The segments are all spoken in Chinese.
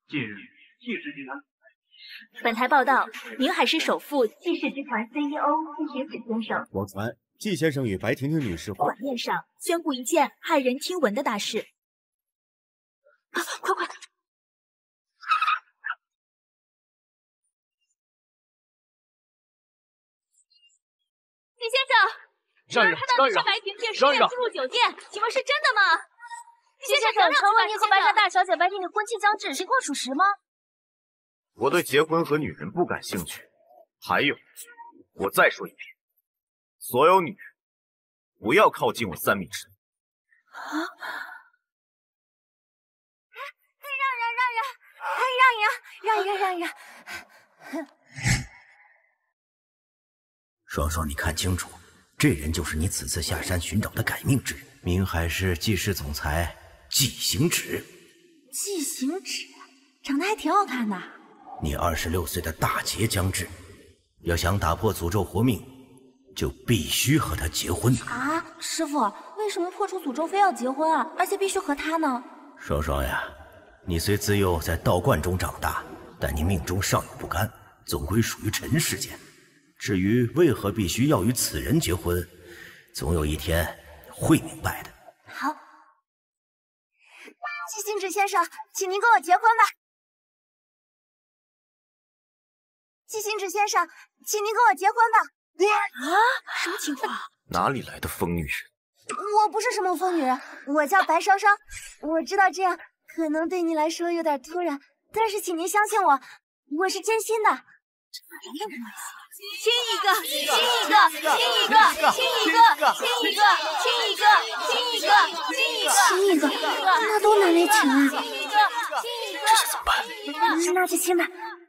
近日，纪氏集团。 本台报道，宁海市首富纪氏集团 CEO 纪行止先生， 网传纪先生与白婷婷女士晚宴上宣布一件骇人听闻的大事。快！纪先生，女儿看到你是白婷婷失恋进入酒店，请问是真的吗？ 纪先生，传闻你和白家大小姐白婷婷婚期将至，情况属实吗？ 我对结婚和女人不感兴趣。还有，我再说一遍，所有女人不要靠近我3米之内。 让一让！ 双双，你看清楚，这人就是你此次下山寻找的改命之人，明海市纪氏总裁纪行止。 纪行止长得还挺好看的。 你26岁的大劫将至，要想打破诅咒活命，就必须和他结婚啊！师傅，为什么破除诅咒非要结婚啊？而且必须和他呢？ 双双呀，你虽自幼在道观中长大，但你命中尚有不甘，总归属于尘世间。至于为何必须要与此人结婚，总有一天会明白的。 好，纪行止先生，请您跟我结婚吧。纪行止先生，请您跟我结婚吧。 什么情况？ 哪里来的疯女人？ 我不是什么疯女人，我叫白双双。我知道这样可能对您来说有点突然，但是请您相信我，我是真心的。 亲一个， 那都难为情啊。 这是怎么办？ 那就亲吧。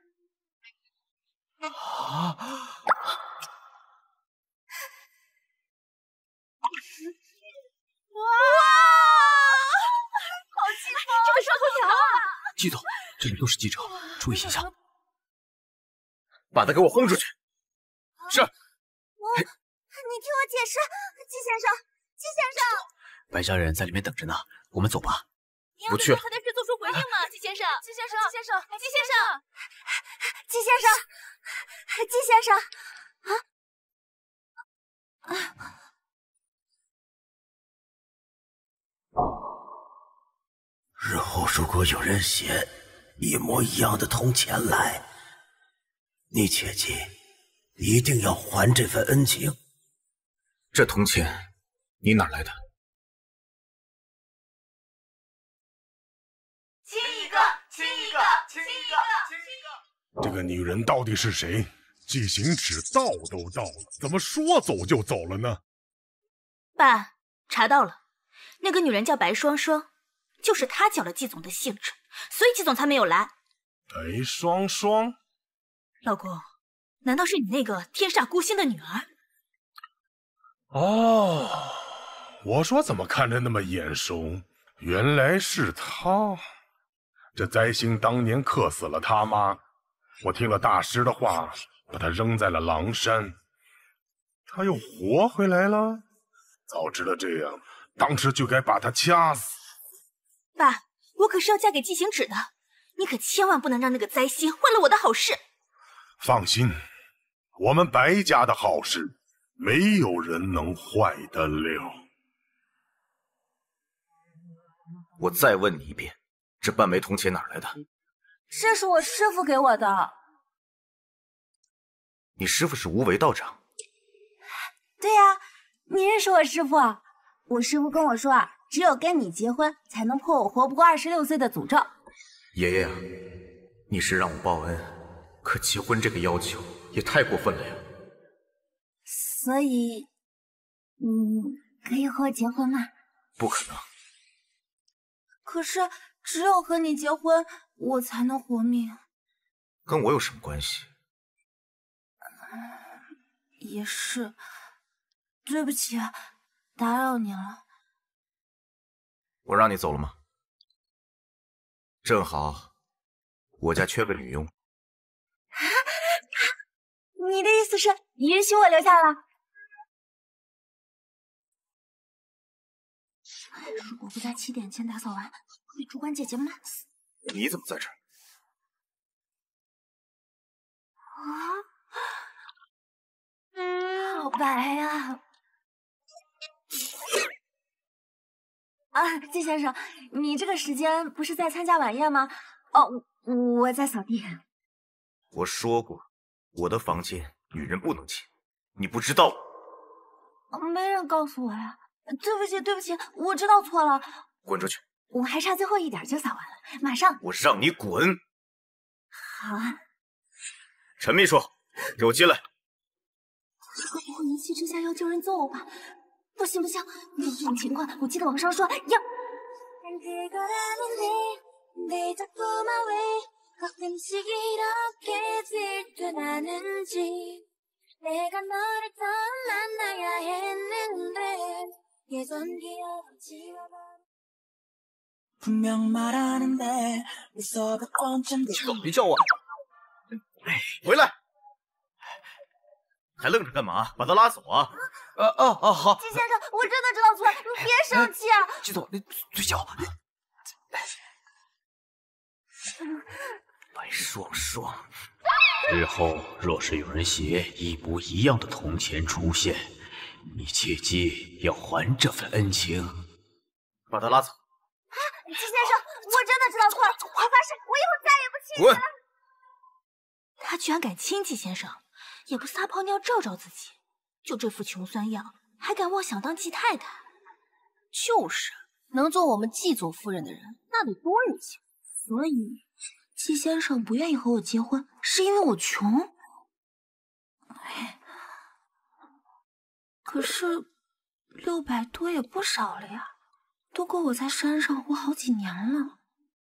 好气愤！这个上头条啊！ 季总，这里都是记者，注意形象。 把他给我轰出去！是。 你听我解释，纪先生。 白家人在里面等着呢，我们走吧。 不去了。 他的事做出回应吗？纪先生。 日后如果有人写一模一样的铜钱来，你切记，一定要还这份恩情。 这铜钱你哪来的？ 亲一个！ 这个女人到底是谁？纪行止到都到了，怎么说走就走了呢？ 爸，查到了，那个女人叫白双双，就是她搅了季总的兴致，所以季总才没有来。 白双双， 老公，难道是你那个天煞孤星的女儿？ 哦，我说怎么看着那么眼熟，原来是她。这灾星当年克死了他妈，我听了大师的话，把她扔在了狼山，她又活回来了。早知道这样，当时就该把她掐死。 爸，我可是要嫁给纪行止的，你可千万不能让那个灾星坏了我的好事。 放心，我们白家的好事，没有人能坏得了。 我再问你一遍，这半枚铜钱哪来的？ 这是我师傅给我的。 你师傅是无为道长？ 对呀，你认识我师傅啊？我师傅跟我说啊，只有跟你结婚，才能破我活不过26岁的诅咒。 爷爷啊，你是让我报恩，可结婚这个要求也太过分了呀。 所以，可以和我结婚吗？ 不可能。 可是，只有和你结婚，我才能活命。 跟我有什么关系？ 也是，对不起，打扰你了。 我让你走了吗？正好，我家缺个女佣。 你的意思是允许我留下了？如果不在7点前打扫完，会被主管姐姐骂死。 你怎么在这儿？ 好白呀！啊，季先生，你这个时间不是在参加晚宴吗？哦，我在扫地。 我说过，我的房间女人不能进，你不知道？ 没人告诉我呀。对不起，对不起，我知道错了。 滚出去！ 我还差最后一点就扫完了，马上。 我让你滚！ 好啊。 陈秘书，给我进来。 这个不会一气之下要叫人揍我吧？不行不行，有这种情况，我记得网上说要。 别叫我！ 回来！还愣着干嘛？把他拉走啊！ 好。 季先生，我真的知道错了，你别生气啊！ 季总，你嘴小。 白双双， 日后若是有人携一模一样的铜钱出现，你切记要还这份恩情。 把他拉走。 季先生，我真的知道错了，我发誓，我以后再也不欺负你了。 他居然敢亲季先生，也不撒泡尿照照自己，就这副穷酸样，还敢妄想当季太太？ 就是，能做我们季总夫人的人，那得多有钱。 所以，季先生不愿意和我结婚，是因为我穷。可是600多也不少了呀，都够我在山上活好几年了。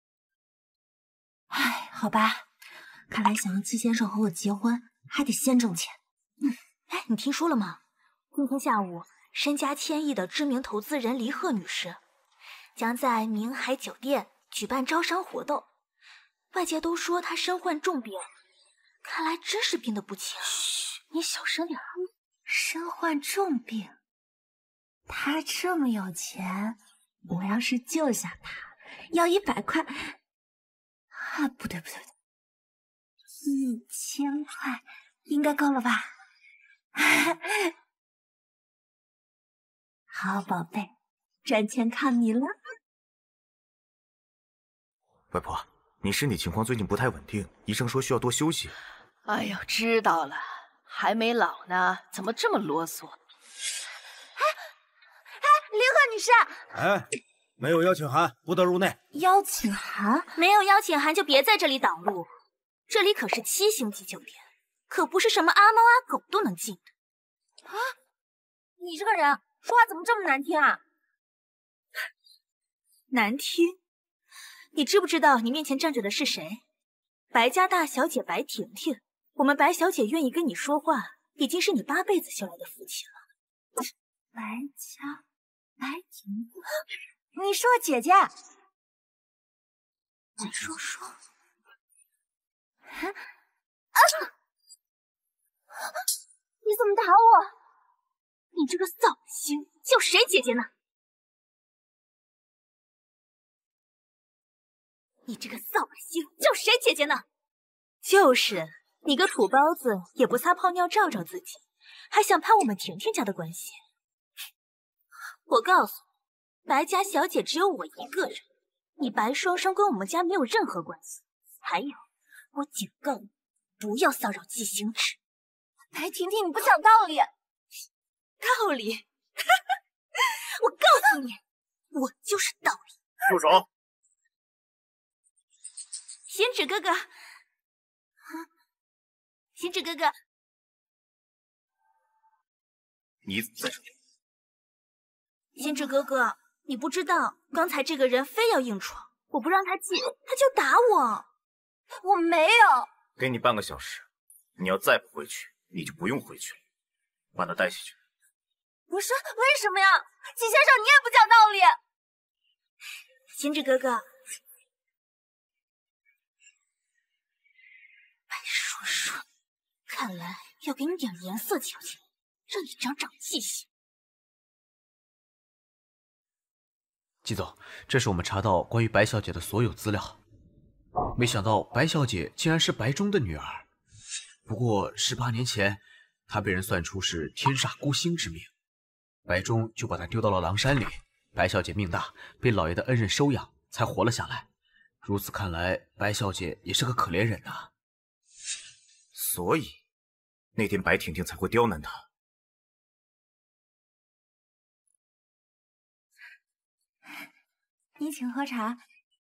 唉，好吧，看来想让季先生和我结婚，还得先挣钱。哎，你听说了吗？今天下午，身家1000亿的知名投资人黎赫女士将在明海酒店举办招商活动，外界都说她身患重病，看来真是病得不轻。嘘，你小声点。身患重病，她这么有钱，我要是救下她，要100块啊，不对，1000块应该够了吧？好，宝贝，赚钱靠你了。 外婆，你身体情况最近不太稳定，医生说需要多休息。 哎呦，知道了，还没老呢，怎么这么啰嗦？ 林赫女士， 没有邀请函，不得入内。 邀请函？没有邀请函就别在这里挡路，这里可是7星级酒店，可不是什么阿猫阿狗都能进的。 啊，你这个人说话怎么这么难听啊？ 难听？你知不知道你面前站着的是谁？白家大小姐白婷婷。我们白小姐愿意跟你说话，已经是你8辈子修来的福气了。白家白婷婷， 你是我姐姐。 白双双。 你怎么打我？ 你这个扫兴，叫谁姐姐呢？你这个扫兴，叫谁姐姐呢？就是，你个土包子也不撒泡尿照照自己，还想攀我们婷婷家的关系？我告诉你，白家小姐只有我一个人，你白双双跟我们家没有任何关系。还有，我警告你，不要骚扰季星驰。 白婷婷，你不讲道理。 道理？我告诉你，我就是道理。 住手！ 星矢哥哥，星矢哥哥， 你在这里。 星矢哥哥，你不知道，刚才这个人非要硬闯，我不让他进，他就打我。 我没有。 给你半个小时，你要再不回去，你就不用回去了。把他带下去。 不是，为什么呀？季先生，你也不讲道理。 星矢哥哥，白双双，看来要给你点颜色瞧瞧，让你长长记性。 季总，这是我们查到关于白小姐的所有资料，没想到白小姐竟然是白忠的女儿。 不过18年前，他被人算出是天煞孤星之命，白忠就把他丢到了狼山里。白小姐命大，被老爷的恩人收养，才活了下来。如此看来，白小姐也是个可怜人呐。 所以那天白婷婷才会刁难他。 你请喝茶。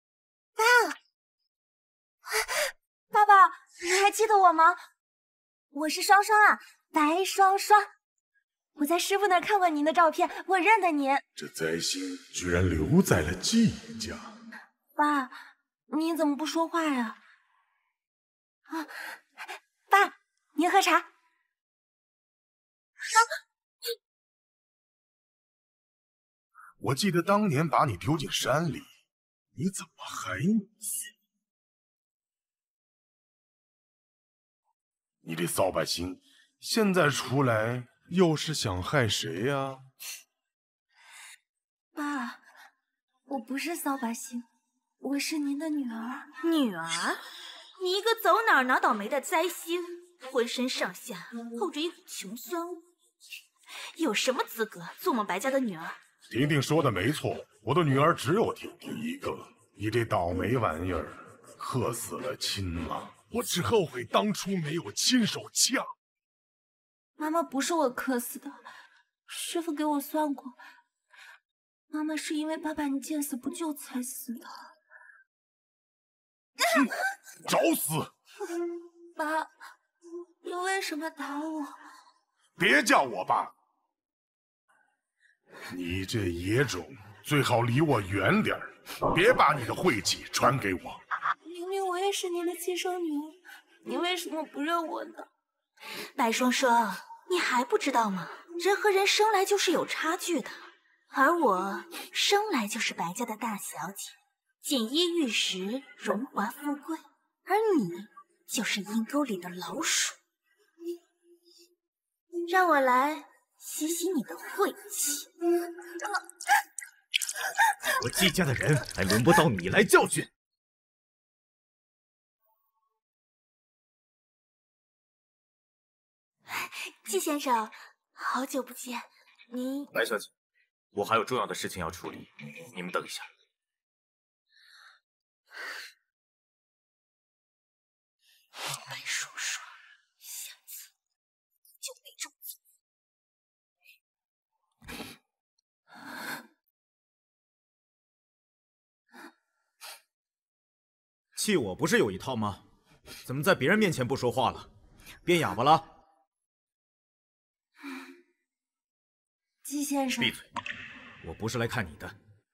爸爸，你还记得我吗？我是双双啊，白双双。我在师傅那儿看过您的照片，我认得您。 这灾星居然留在了季家。 爸，你怎么不说话呀？啊，爸，您喝茶。 我记得当年把你丢进山里，你怎么还不死？你这扫把星，现在出来又是想害谁呀？ 爸，我不是扫把星，我是您的女儿。 女儿？你一个走哪儿哪倒霉的灾星，浑身上下透着一股穷酸味，有什么资格做我们白家的女儿？ 婷婷说的没错，我的女儿只有婷婷一个。你这倒霉玩意儿，克死了亲妈！我只后悔当初没有亲手掐。 妈妈不是我克死的，师傅给我算过，妈妈是因为爸爸你见死不救才死的。 找死！ 爸，你为什么打我？ 别叫我爸！你这野种，最好离我远点儿，别把你的晦气传给我。 明明我也是您的亲生女儿，你为什么不认我呢？ 白双双，你还不知道吗？人和人生来就是有差距的，而我生来就是白家的大小姐，锦衣玉食，荣华富贵，而你就是阴沟里的老鼠。让我来洗洗你的晦气。 我季家的人还轮不到你来教训。 季先生，好久不见，您…… 白小姐，我还有重要的事情要处理，你们等一下。 白双双，下次就没这么做。 气我不是有一套吗？怎么在别人面前不说话了？变哑巴了？ 季先生， 闭嘴！我不是来看你的。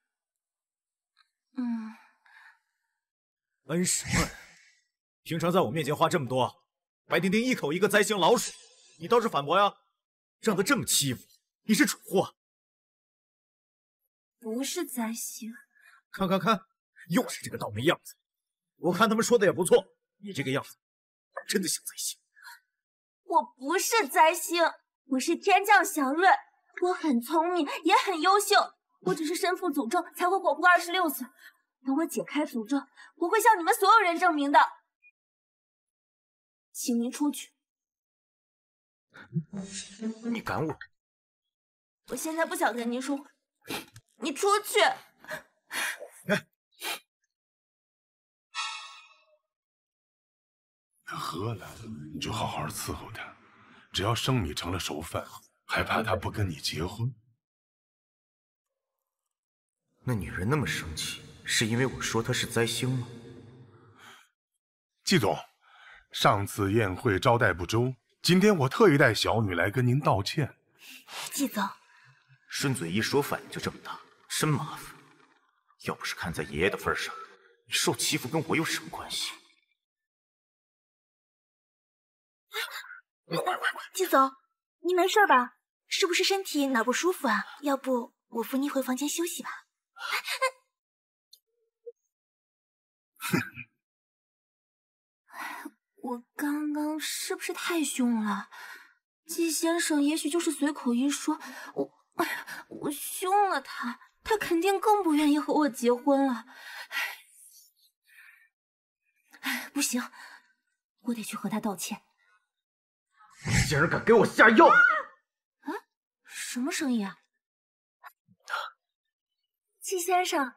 恩什么恩？平常在我面前话这么多，白丁丁一口一个灾星老鼠，你倒是反驳呀！让他这么欺负，你是蠢货。 不是灾星。 看看看，又是这个倒霉样子。我看他们说的也不错，你这个样子真的像灾星。 我不是灾星，我是天降祥瑞。我很聪明，也很优秀。我只是身负诅咒，才会活不过26岁。等我解开诅咒，我会向你们所有人证明的。请您出去。 你赶我？ 我现在不想跟您说话，你出去。 他喝了，你就好好伺候他。只要生米成了熟饭，还怕他不跟你结婚？ 那女人那么生气，是因为我说她是灾星吗？ 季总，上次宴会招待不周，今天我特意带小女来跟您道歉。 季总， 顺嘴一说反应就这么大，真麻烦。要不是看在爷爷的份上，你受欺负跟我有什么关系？ 季总，你没事吧？是不是身体哪不舒服啊？要不我扶你回房间休息吧。 我刚刚是不是太凶了？季先生也许就是随口一说，我凶了他，他肯定更不愿意和我结婚了。不行，我得去和他道歉。 竟然敢给我下药！ 什么声音啊？ 季先生，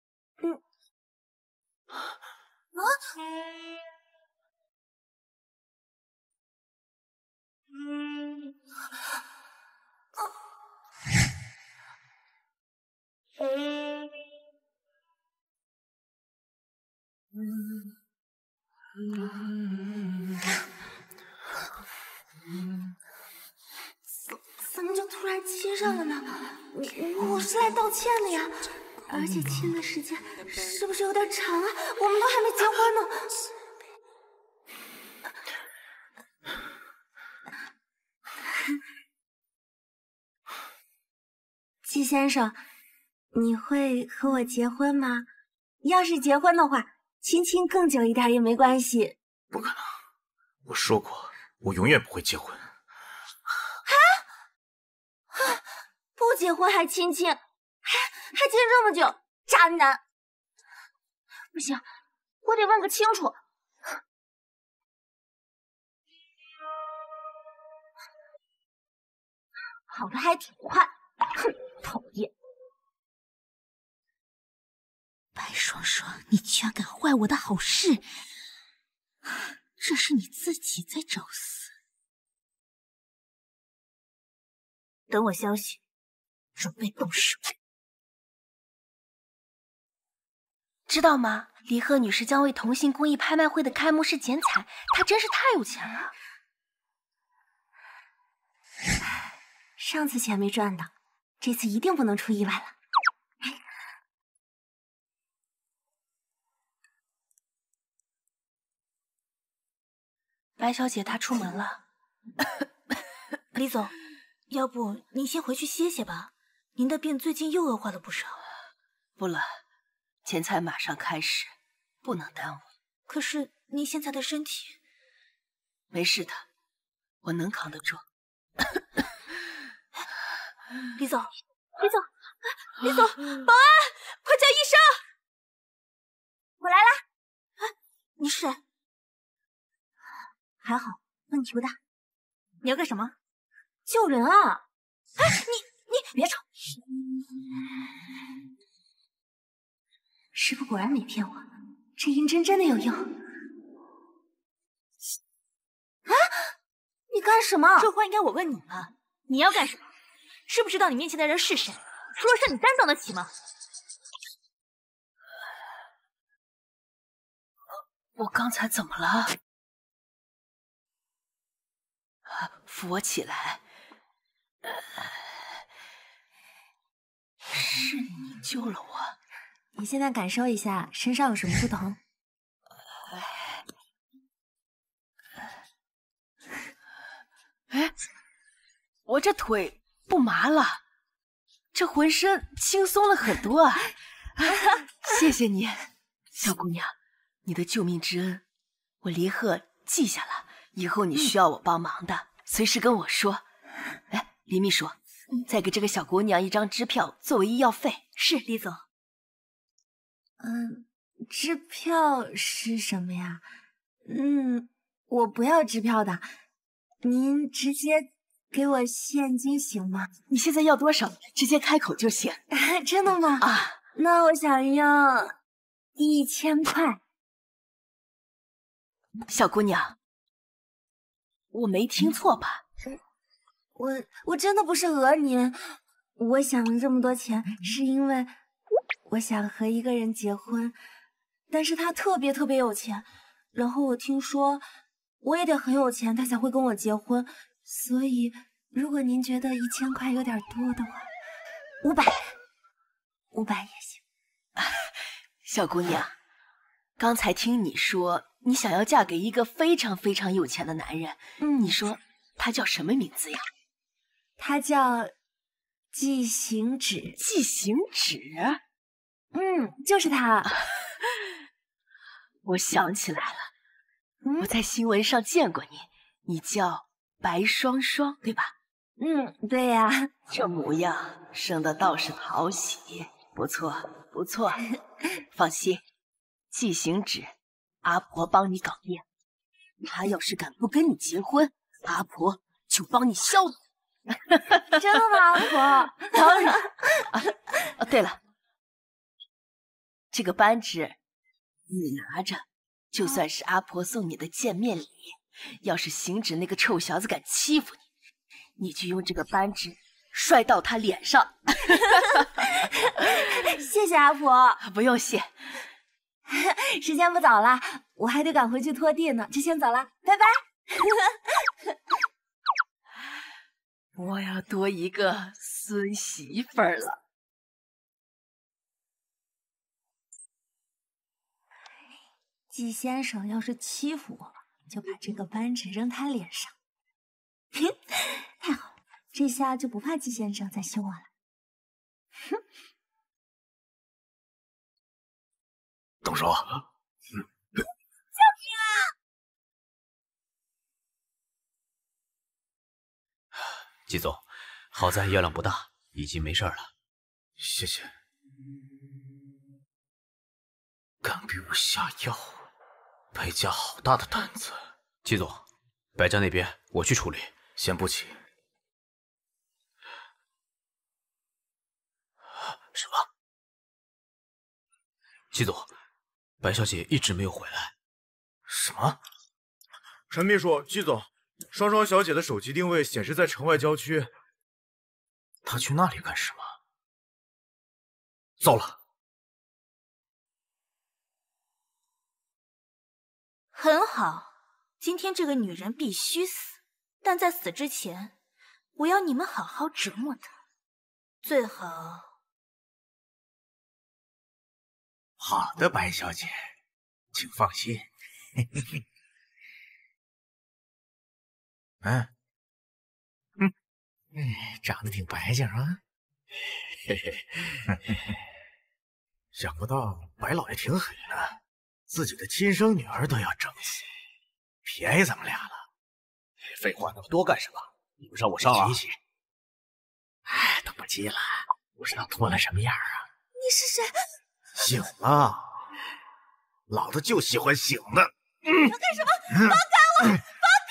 怎么就突然亲上了呢？我是来道歉的呀，而且亲的时间是不是有点长啊？我们都还没结婚呢。季先生，你会和我结婚吗？要是结婚的话，亲亲更久一点也没关系。 不可能，我说过，我永远不会结婚。 不结婚还亲亲，还亲这么久，渣男！不行，我得问个清楚。跑得还挺快，哼，讨厌！ 白双双，你居然敢坏我的好事！这是你自己在找死。等我消息，准备动手。 知道吗？离鹤女士将为同性公益拍卖会的开幕式剪彩，她真是太有钱了。 上次钱没赚到，这次一定不能出意外了。 白小姐她出门了。 李总，要不您先回去歇歇吧，您的病最近又恶化了不少。 不了，剪彩马上开始，不能耽误。 可是您现在的身体…… 没事的，我能扛得住。 李总， 李总，李总，保安，快叫医生！我来啦。 你是谁？还好，问题不大。你要干什么？ 救人啊！哎，你别吵！师傅果然没骗我，这银针真的有用。啊！你干什么？ 这话应该我问你了，你要干什么？知不知道你面前的人是谁？说是你担当得起吗？ 我刚才怎么了？扶我起来。是你救了我。 你现在感受一下身上有什么不同？ 哎，我这腿不麻了，这浑身轻松了很多啊！谢谢你，小姑娘，你的救命之恩，我离鹤记下了。以后你需要我帮忙的，随时跟我说。哎，李秘书，再给这个小姑娘一张支票作为医药费。 是，李总。 支票是什么呀？我不要支票的，您直接给我现金行吗？ 你现在要多少？直接开口就行。 真的吗？啊，那我想要1000块。 小姑娘，我没听错吧？ 我真的不是讹您，我想了这么多钱，是因为我想和一个人结婚，但是他特别有钱，然后我听说我也得很有钱，他才会跟我结婚，所以如果您觉得1000块有点多的话，500也行。 小姑娘，刚才听你说你想要嫁给一个非常有钱的男人，你说他叫什么名字呀？ 他叫季行止。 季行止？ 就是他。 我想起来了，我在新闻上见过你，你叫白双双，对吧？ 对呀。 这模样生的倒是讨喜，不错。放心，季行止，阿婆帮你搞定。他要是敢不跟你结婚， 阿婆就帮你消毒。 真的吗，阿婆？ 当然。对了，这个扳指你拿着，就算是阿婆送你的见面礼。要是行止那个臭小子敢欺负你，你就用这个扳指摔到他脸上。 谢谢阿婆。 不用谢。 时间不早了，我还得赶回去拖地呢，就先走了，拜拜。 我要多一个孙媳妇儿了。 季先生要是欺负我，就把这个扳指扔他脸上。太好了，这下就不怕季先生再凶我了。 动手！ 季总，好在药量不大，已经没事了。 谢谢。敢给我下药，白家好大的胆子。 季总，白家那边我去处理， 先不急。 什么？季总，白小姐一直没有回来。 什么？ 陈秘书，季总，双双小姐的手机定位显示在城外郊区。 她去那里干什么？糟了！ 很好，今天这个女人必须死，但在死之前，我要你们好好折磨她，最好。 好的，白小姐，请放心。长得挺白净啊。想不到白老爷挺狠的，自己的亲生女儿都要整死，便宜咱们俩了。 废话那么多干什么？你不让我上啊？ 急急。哎，等不及了，不知道脱了什么样啊？ 你是谁？ 醒了，老子就喜欢醒的。 你要干什么？放开我！放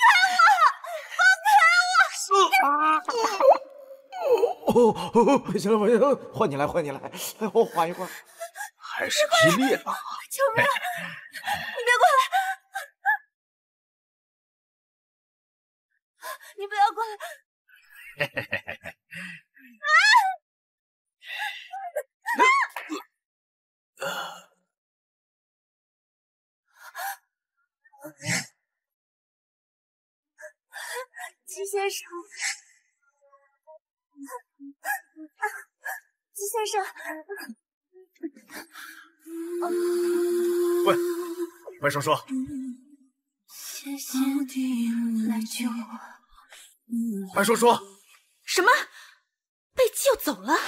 开我！放开我！行了，行了，换你来，换你来，我缓一会儿。 还是劈裂吧！ 救命！你别过来！你不要过来！季先生，季先生， 喂，白双双， 谢谢你来救我。 白双双， 什么？被救走了？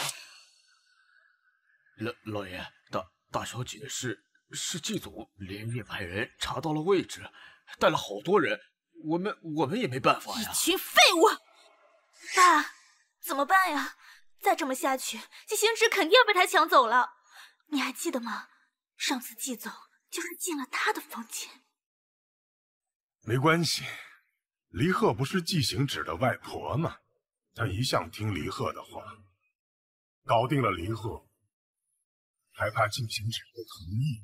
老爷，大小姐是季总连夜派人查到了位置，带了好多人，我们也没办法呀。 一群废物！爸，怎么办呀？再这么下去，季星之肯定要被他抢走了。你还记得吗？上次季总就是进了他的房间。 没关系，黎赫不是季行止的外婆吗？她一向听黎赫的话，搞定了黎赫，还怕季行止不同意？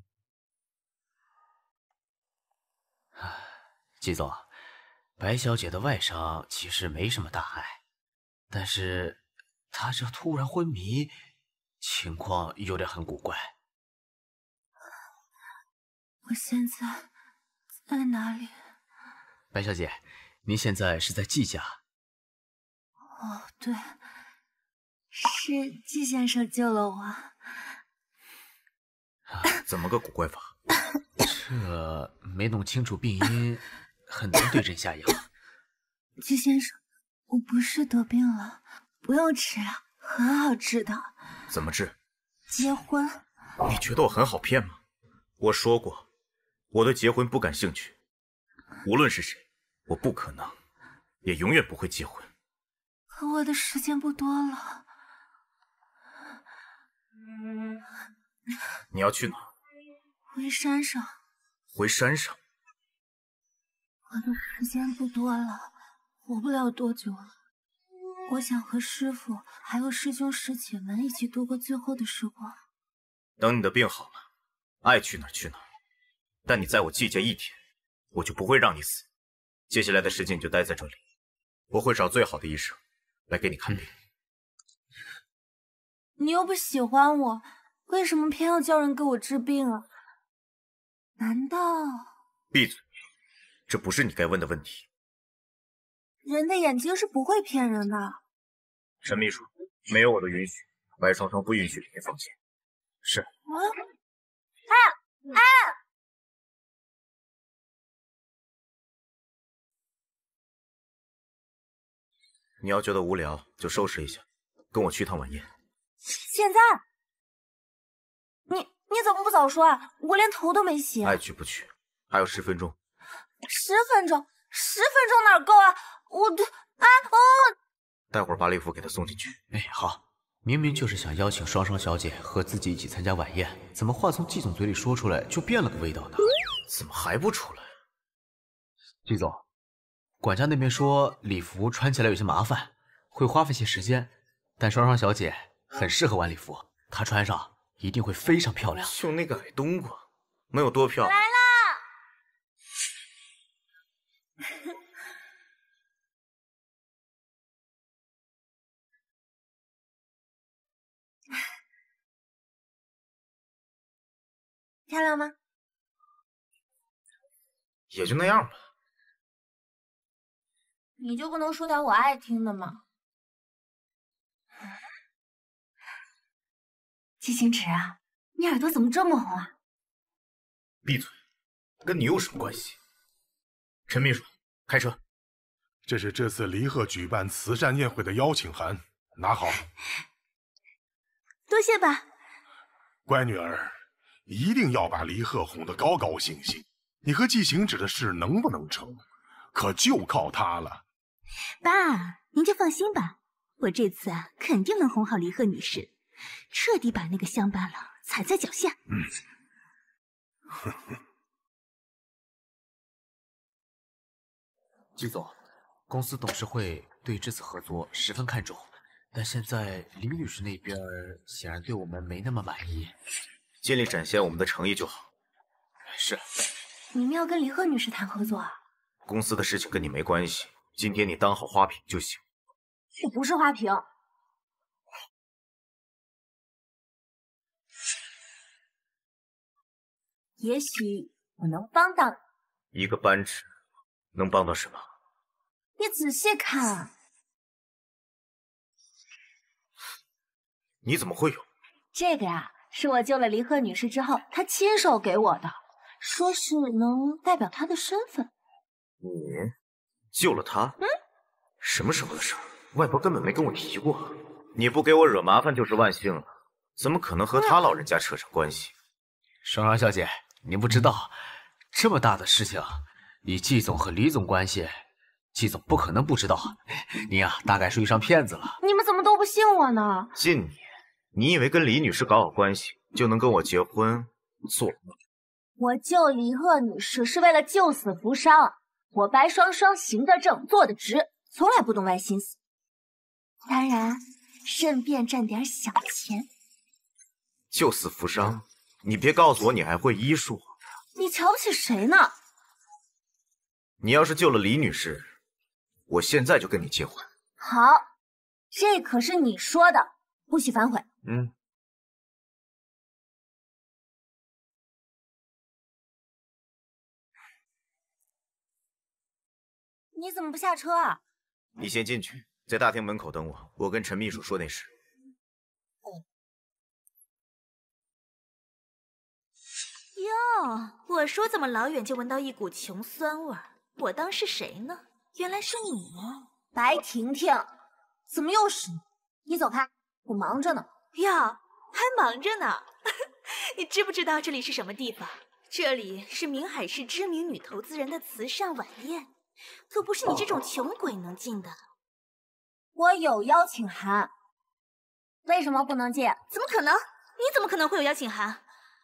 季总，白小姐的外伤其实没什么大碍，但是她这突然昏迷，情况有点很古怪。 我现在在哪里？ 白小姐，您现在是在季家？ 哦，对，是季先生救了我。 怎么个古怪法？ 这没弄清楚病因，很难对症下药。 季先生，我不是得病了，不用吃了，很好治的。 怎么治？ 结婚。 你觉得我很好骗吗？我说过，我对结婚不感兴趣。无论是谁，我不可能，也永远不会结婚。 可我的时间不多了。 你要去哪？ 回山上。 回山上。 我的时间不多了， 活不了多久了。我想和师父还有师兄师姐们一起度过最后的时光。 等你的病好了，爱去哪儿去哪儿。但你在我季家一天，我就不会让你死。接下来的时间你就待在这里，我会找最好的医生来给你看病。 你又不喜欢我，为什么偏要叫人给我治病啊？难道…… 闭嘴，这不是你该问的问题。 人的眼睛是不会骗人的。 陈秘书，没有我的允许，白双双不允许里面放箭。是。你要觉得无聊，就收拾一下，跟我去趟晚宴。 现在？你怎么不早说啊？我连头都没洗。 爱去不去，还有10分钟。 10分钟？10分钟哪够啊？ 待会儿把礼服给他送进去。 哎，好，明明就是想邀请双双小姐和自己一起参加晚宴，怎么话从季总嘴里说出来就变了个味道呢？ 怎么还不出来？ 季总，管家那边说礼服穿起来有些麻烦，会花费些时间，但双双小姐很适合晚礼服，她穿上一定会非常漂亮。 就那个矮冬瓜，能有多漂亮？ 来啦！漂亮吗？ 也就那样吧。 你就不能说点我爱听的吗？季星驰啊，你耳朵怎么这么红啊？ 闭嘴，跟你有什么关系？陈秘书，开车。 这是这次离贺举办慈善宴会的邀请函，拿好。 多谢吧。 乖女儿，一定要把离贺哄得高高兴兴。你和季行止的事能不能成，可就靠他了。 爸，您就放心吧，我这次啊肯定能哄好离贺女士，彻底把那个乡巴佬踩在脚下。 季总，公司董事会对这次合作十分看重，但现在李女士那边显然对我们没那么满意。 尽力展现我们的诚意就好。 是。 你们要跟离贺女士谈合作啊？ 公司的事情跟你没关系，今天你当好花瓶就行。 我不是花瓶。也许我能帮到你。 一个扳指能帮到什么？ 你仔细看。 你怎么会有？ 这个呀，是我救了离贺女士之后，她亲手给我的，说是能代表她的身份。 你救了她？什么时候的事儿？外婆根本没跟我提过。你不给我惹麻烦就是万幸了，怎么可能和她老人家扯上关系？ 双双小姐，您不知道，这么大的事情，以季总和李总关系，季总不可能不知道。您啊，大概是遇上骗子了。 你们怎么都不信我呢？ 信你以为跟李女士搞好关系就能跟我结婚？做梦！ 我救离贺女士是为了救死扶伤，我白双双行得正，坐得直，从来不动歪心思。当然，顺便赚点小钱。 救死扶伤？你别告诉我你还会医术。 你瞧不起谁呢？ 你要是救了李女士，我现在就跟你结婚。 好，这可是你说的，不许反悔。你怎么不下车啊？ 你先进去，在大厅门口等我，我跟陈秘书说那事。 哟，我说怎么老远就闻到一股穷酸味儿？我当是谁呢？原来是你。 白婷婷，怎么又是你？你走开，我忙着呢。 呀，还忙着呢。你知不知道这里是什么地方？这里是明海市知名女投资人的慈善晚宴，可不是你这种穷鬼能进的。 我有邀请函，为什么不能进？ 怎么可能？你怎么可能会有邀请函？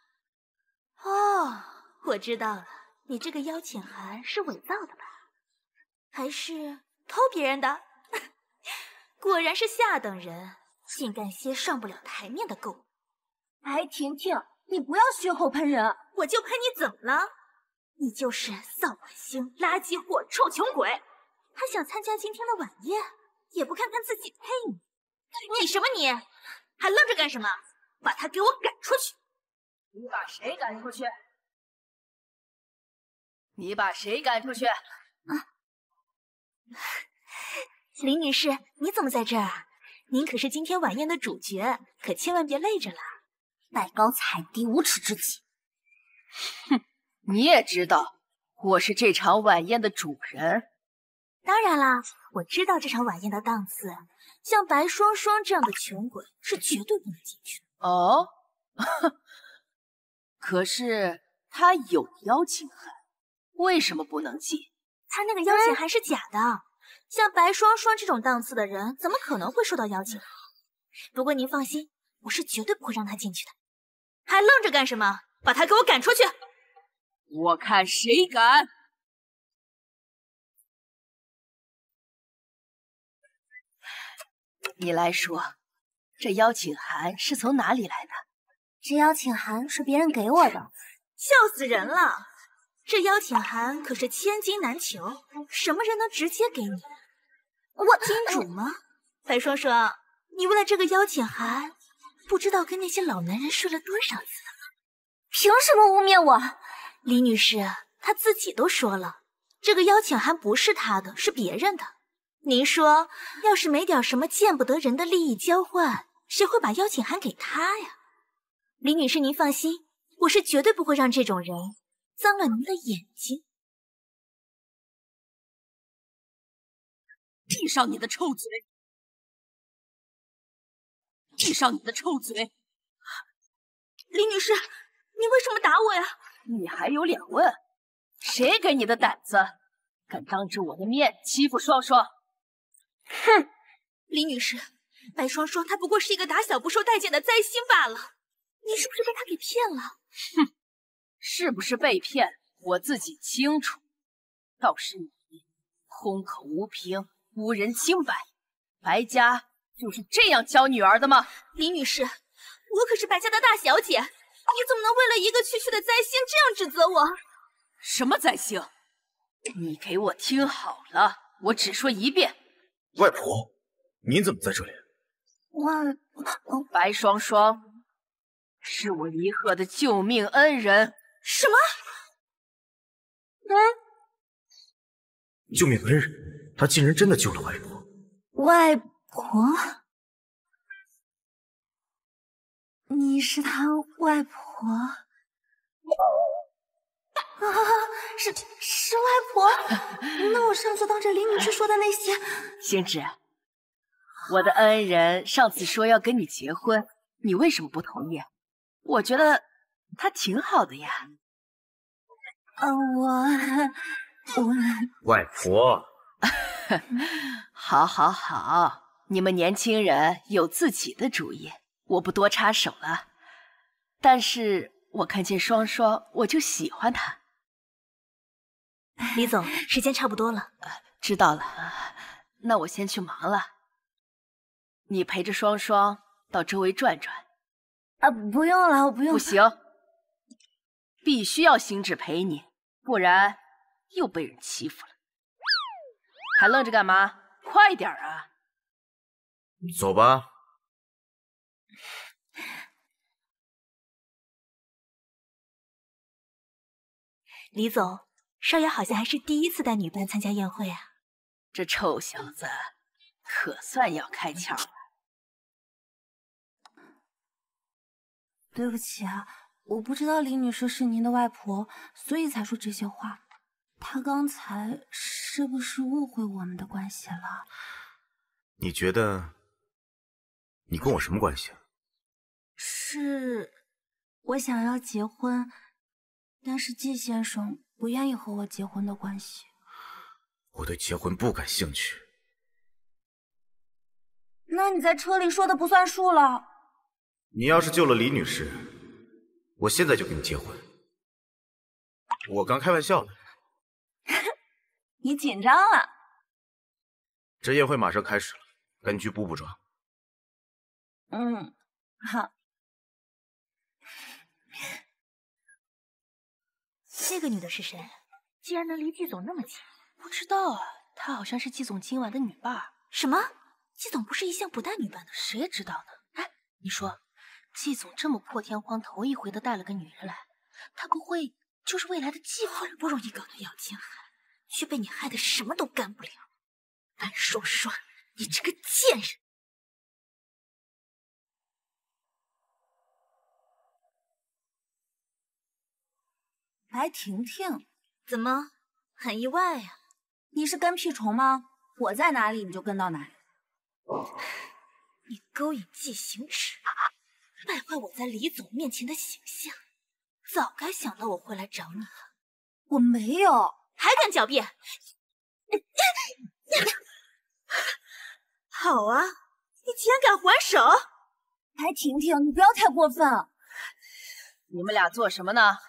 哦，我知道了，你这个邀请函是伪造的吧？还是偷别人的，果然是下等人，竟干些上不了台面的勾。 哎，婷婷，你不要血口喷人， 我就喷你怎么了？你就是扫把星、垃圾货、臭穷鬼，还想参加今天的晚宴，也不看看自己配你？你什么你？还愣着干什么？把他给我赶出去！ 你把谁赶出去？你把谁赶出去？ 林女士，你怎么在这儿啊？您可是今天晚宴的主角，可千万别累着了。 拜高踩低，无耻之极！ 哼，你也知道我是这场晚宴的主人。 当然啦，我知道这场晚宴的档次，像白双双这样的穷鬼是绝对不能进去的。 哦，可是他有邀请函，为什么不能进？ 他那个邀请函是假的，像白双双这种档次的人，怎么可能会收到邀请函？不过您放心，我是绝对不会让他进去的。还愣着干什么？把他给我赶出去！ 我看谁敢！你来说，这邀请函是从哪里来的？ 这邀请函是别人给我的。 笑死人了！这邀请函可是千金难求，什么人能直接给你？我金主吗？白双双，你为了这个邀请函，不知道跟那些老男人睡了多少次了？ 凭什么污蔑我？ 李女士，她自己都说了，这个邀请函不是她的，是别人的。您说，要是没点什么见不得人的利益交换，谁会把邀请函给她呀？李女士，您放心，我是绝对不会让这种人脏了您的眼睛。 闭上你的臭嘴！闭上你的臭嘴！ 李女士，你为什么打我呀？ 你还有脸问？谁给你的胆子，敢当着我的面欺负双双？ 哼！李女士，白双双她不过是一个打小不受待见的灾星罢了，你是不是被她给骗了？ 哼，是不是被骗，我自己清楚。倒是你，空口无凭，无人清白。白家就是这样教女儿的吗？ 李女士，我可是白家的大小姐，你怎么能为了一个区区的灾星这样指责我？ 什么灾星？你给我听好了，我只说一遍。 外婆，您怎么在这里？ 白双双是我离鹤的救命恩人。 什么？ 救命恩人？他竟然真的救了外婆！ 外婆？你是他外婆？是外婆？那我上次当着林女士说的那些…… 星芷，我的恩人上次说要跟你结婚，你为什么不同意？我觉得他挺好的呀。 外婆， 好，好，好，你们年轻人有自己的主意，我不多插手了。但是我看见双双，我就喜欢她。 李总，时间差不多了。 知道了，那我先去忙了。你陪着双双到周围转转。 不用了，我不用。 不行，必须要星芷陪你，不然又被人欺负了。还愣着干嘛？快点啊！ 走吧。 李总，少爷好像还是第一次带女伴参加宴会啊。 这臭小子可算要开窍了。 对不起啊，我不知道李女士是您的外婆，所以才说这些话。她刚才是不是误会我们的关系了？ 你觉得你跟我什么关系？ 是我想要结婚，但是季先生不愿意和我结婚的关系。 我对结婚不感兴趣。 那你在车里说的不算数了。 你要是救了李女士，我现在就跟你结婚。我刚开玩笑的。 你紧张了。 值夜会马上开始了，赶紧去补妆。 嗯，好。 这个女的是谁？竟然能离季总那么近？ 不知道啊，她好像是季总今晚的女伴。 什么？季总不是一向不带女伴的？ 谁也知道呢？哎，你说，季总这么破天荒头一回的带了个女人来，他不会就是未来的继父？ 好不容易搞到杨千海，却被你害得什么都干不了。安双双，你这个贱人！ 白婷婷， 怎么，很意外呀？ 你是跟屁虫吗？我在哪里你就跟到哪里。 你勾引季行止，败坏我在李总面前的形象，早该想到我会来找你了。 我没有， 还敢狡辩！好啊，你竟然敢还手！ 白婷婷，你不要太过分了。 你们俩做什么呢？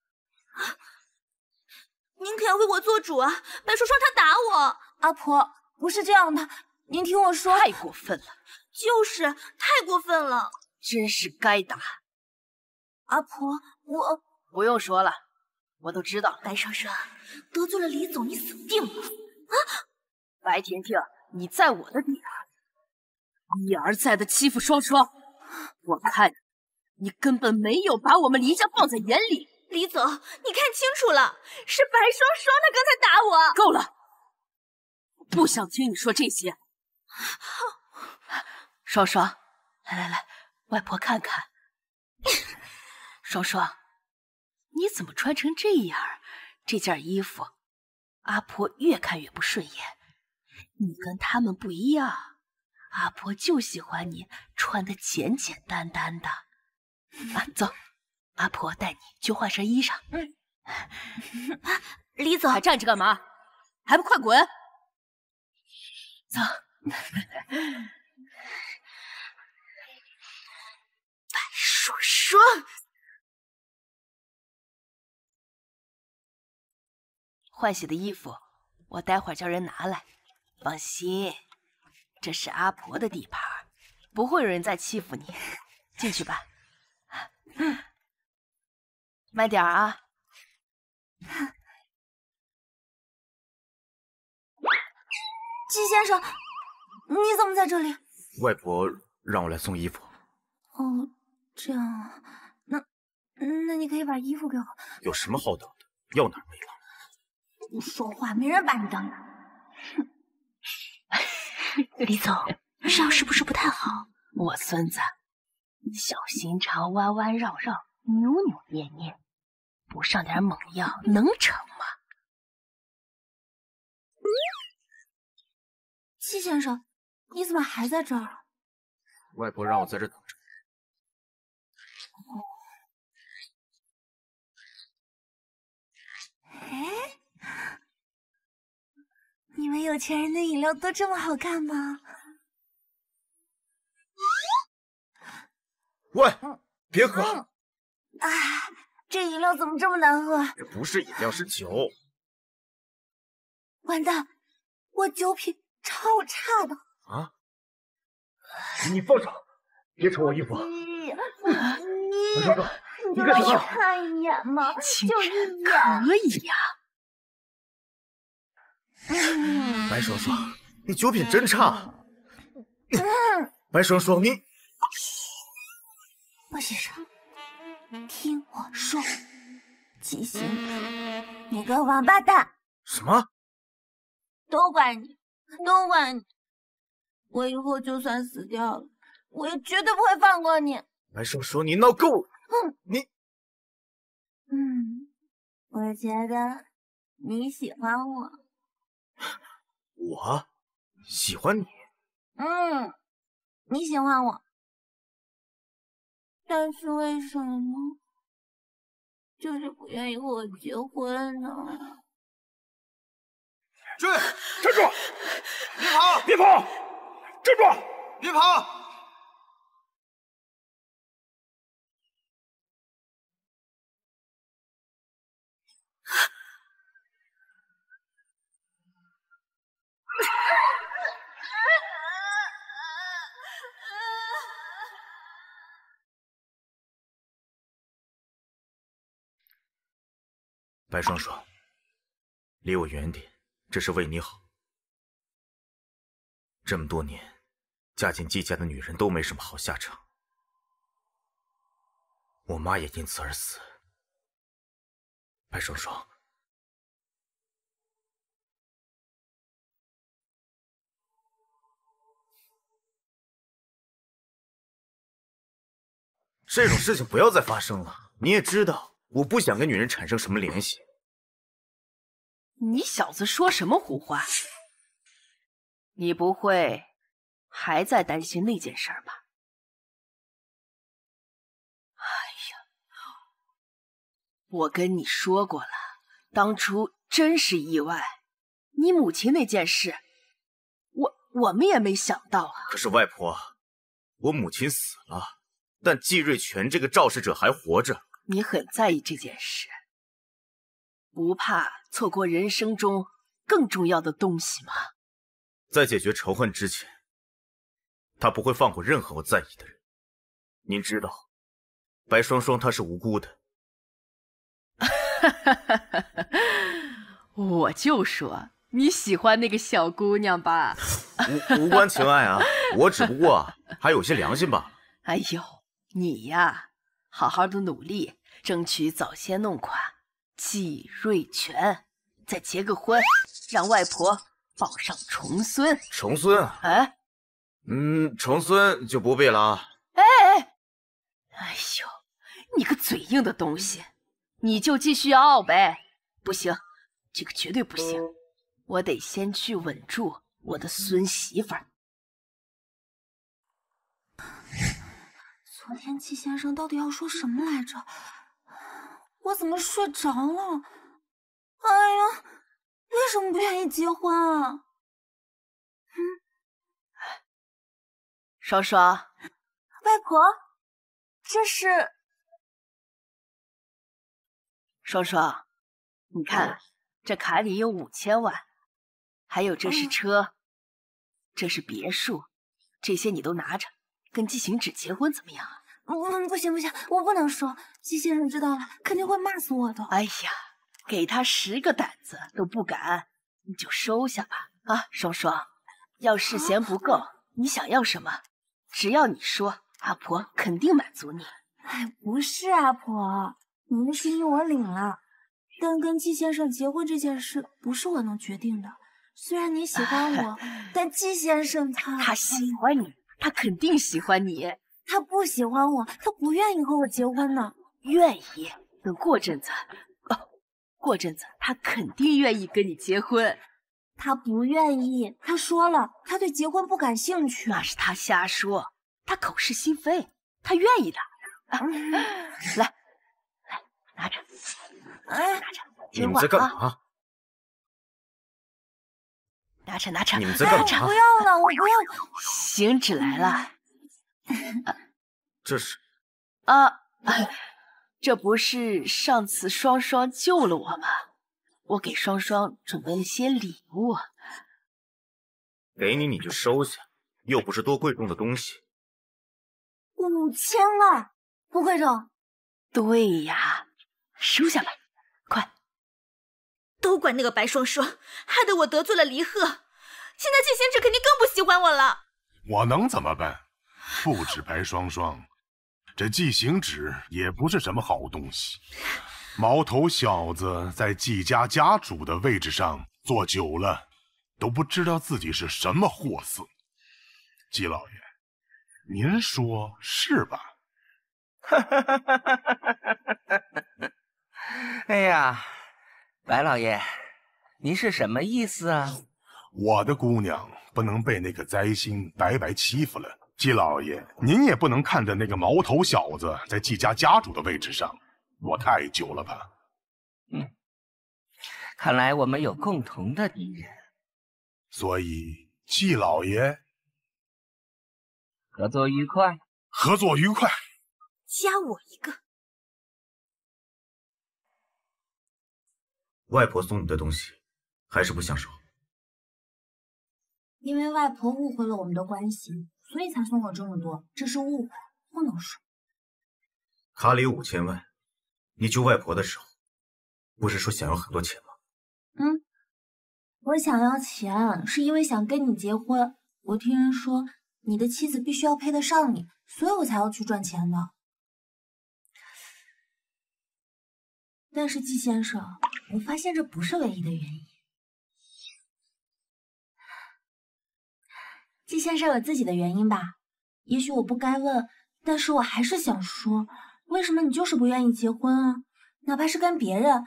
您可要为我做主啊！白双双她打我。 阿婆，不是这样的，您听我说。 太过分了。 就是太过分了， 真是该打。 阿婆，我不用说了，我都知道。 白双双得罪了李总，你死定了！啊， 白婷婷，你在我的地盘，一而再的欺负双双，我看你根本没有把我们李家放在眼里。 李总，你看清楚了，是白双双她刚才打我。 够了，我不想听你说这些。双双，来，外婆看看。双双，你怎么穿成这样？这件衣服，阿婆越看越不顺眼。你跟他们不一样，阿婆就喜欢你穿得简简单单的。走，阿婆带你去换身衣裳。 李总， 还站着干嘛？还不快滚！走。 白双双， 换洗的衣服，我待会儿叫人拿来。放心，这是阿婆的地盘，不会有人再欺负你。进去吧。慢点啊。 季先生，你怎么在这里？ 外婆让我来送衣服。 哦，这样啊，那你可以把衣服给我。 有什么好等的？要哪儿没哪儿。 不说话，没人把你当人。 李总，这样是不是不太好？ 我孙子小心肠，弯弯绕绕，扭扭捏捏，不上点猛药能成吗？ 季先生，你怎么还在这儿？ 外婆让我在这等着。 哎，你们有钱人的饮料都这么好看吗？ 喂，别喝！ 啊，这饮料怎么这么难喝？ 这不是饮料，是酒。 完蛋，我酒品超差的。 啊！你放手，别扯我衣服！ 你双双，你干什么？ 看一眼嘛，就一眼。 可以呀。 白双双，你酒品真差。白双双，你。 莫先生，听我说，季行止，你个王八蛋！ 什么？ 都怪你，都怪你！我以后就算死掉了，我也绝对不会放过你。 白双双，你闹够了！你， 我觉得你喜欢我。 我喜欢你？ 你喜欢我。但是为什么就是不愿意和我结婚呢？ 追！站住！别跑！别跑！站住！别跑！ 白双双，离我远点，这是为你好。这么多年，嫁进季家的女人都没什么好下场，我妈也因此而死。白双双，这种事情不要再发生了。你也知道，我不想跟女人产生什么联系。 你小子说什么胡话？你不会还在担心那件事儿吧？哎呀，我跟你说过了，当初真是意外。你母亲那件事，我们也没想到啊。 可是外婆，我母亲死了，但季瑞全这个肇事者还活着。 你很在意这件事，不怕错过人生中更重要的东西吗？ 在解决仇恨之前，他不会放过任何我在意的人。您知道，白双双她是无辜的。 我就说你喜欢那个小姑娘吧。 无关情爱啊，我只不过还有些良心罢了。 哎呦，你呀，好好的努力，争取早些弄垮季瑞全，再结个婚，让外婆抱上重孙。 重孙啊？ 哎， 重孙就不必了啊。 哎呦，你个嘴硬的东西，你就继续傲呗。不行，这个绝对不行，我得先去稳住我的孙媳妇儿。 昨天季先生到底要说什么来着？我怎么睡着了？哎呀，为什么不愿意结婚啊？ 双双， 外婆，这是…… 双双，你看，这卡里有5000万，还有这是车，这是别墅，这些你都拿着，跟季行止结婚怎么样啊？ 不行，我不能说，季先生知道了肯定会骂死我的。 哎呀，给他10个胆子都不敢，你就收下吧。啊，双双，要是嫌不够，你想要什么，只要你说，阿婆肯定满足你。 哎，不是阿婆，您的心意我领了，但跟季先生结婚这件事不是我能决定的。虽然你喜欢我，但季先生他喜欢你，他肯定喜欢你。 他不喜欢我，他不愿意和我结婚呢。 愿意，等过阵子，过阵子他肯定愿意跟你结婚。 他不愿意，他说了，他对结婚不感兴趣。 那是他瞎说，他口是心非，他愿意的。来，拿着，拿着， 你们在干嘛？ 拿着， 你们在干嘛？ 不要了，我不要。 行止来了。 这是这不是上次双双救了我吗？我给双双准备了些礼物。 给你就收下，又不是多贵重的东西。 5000万，不贵重。 对呀，收下吧，快。 都怪那个白双双，害得我得罪了离鹤。现在季贤志肯定更不喜欢我了。 我能怎么办？不止白双双，这季行止也不是什么好东西。毛头小子在季家家主的位置上坐久了，都不知道自己是什么货色。季老爷，您说是吧？ 哎呀，白老爷，您是什么意思啊？ 我的姑娘不能被那个灾星白白欺负了。季老爷，您也不能看着那个毛头小子在季家家主的位置上坐太久了吧？ 看来我们有共同的敌人。 所以，季老爷， 合作愉快。 合作愉快。 加我一个。 外婆送你的东西，还是不想收？ 因为外婆误会了我们的关系，所以才送我这么多，这是误会，不能收。 卡里5000万，你救外婆的时候， 不是说想要很多钱吗？ 我想要钱，是因为想跟你结婚。我听人说，你的妻子必须要配得上你，所以我才要去赚钱的。但是季先生，我发现这不是唯一的原因。季先生有自己的原因吧？也许我不该问，但是我还是想说，为什么你就是不愿意结婚啊？哪怕是跟别人。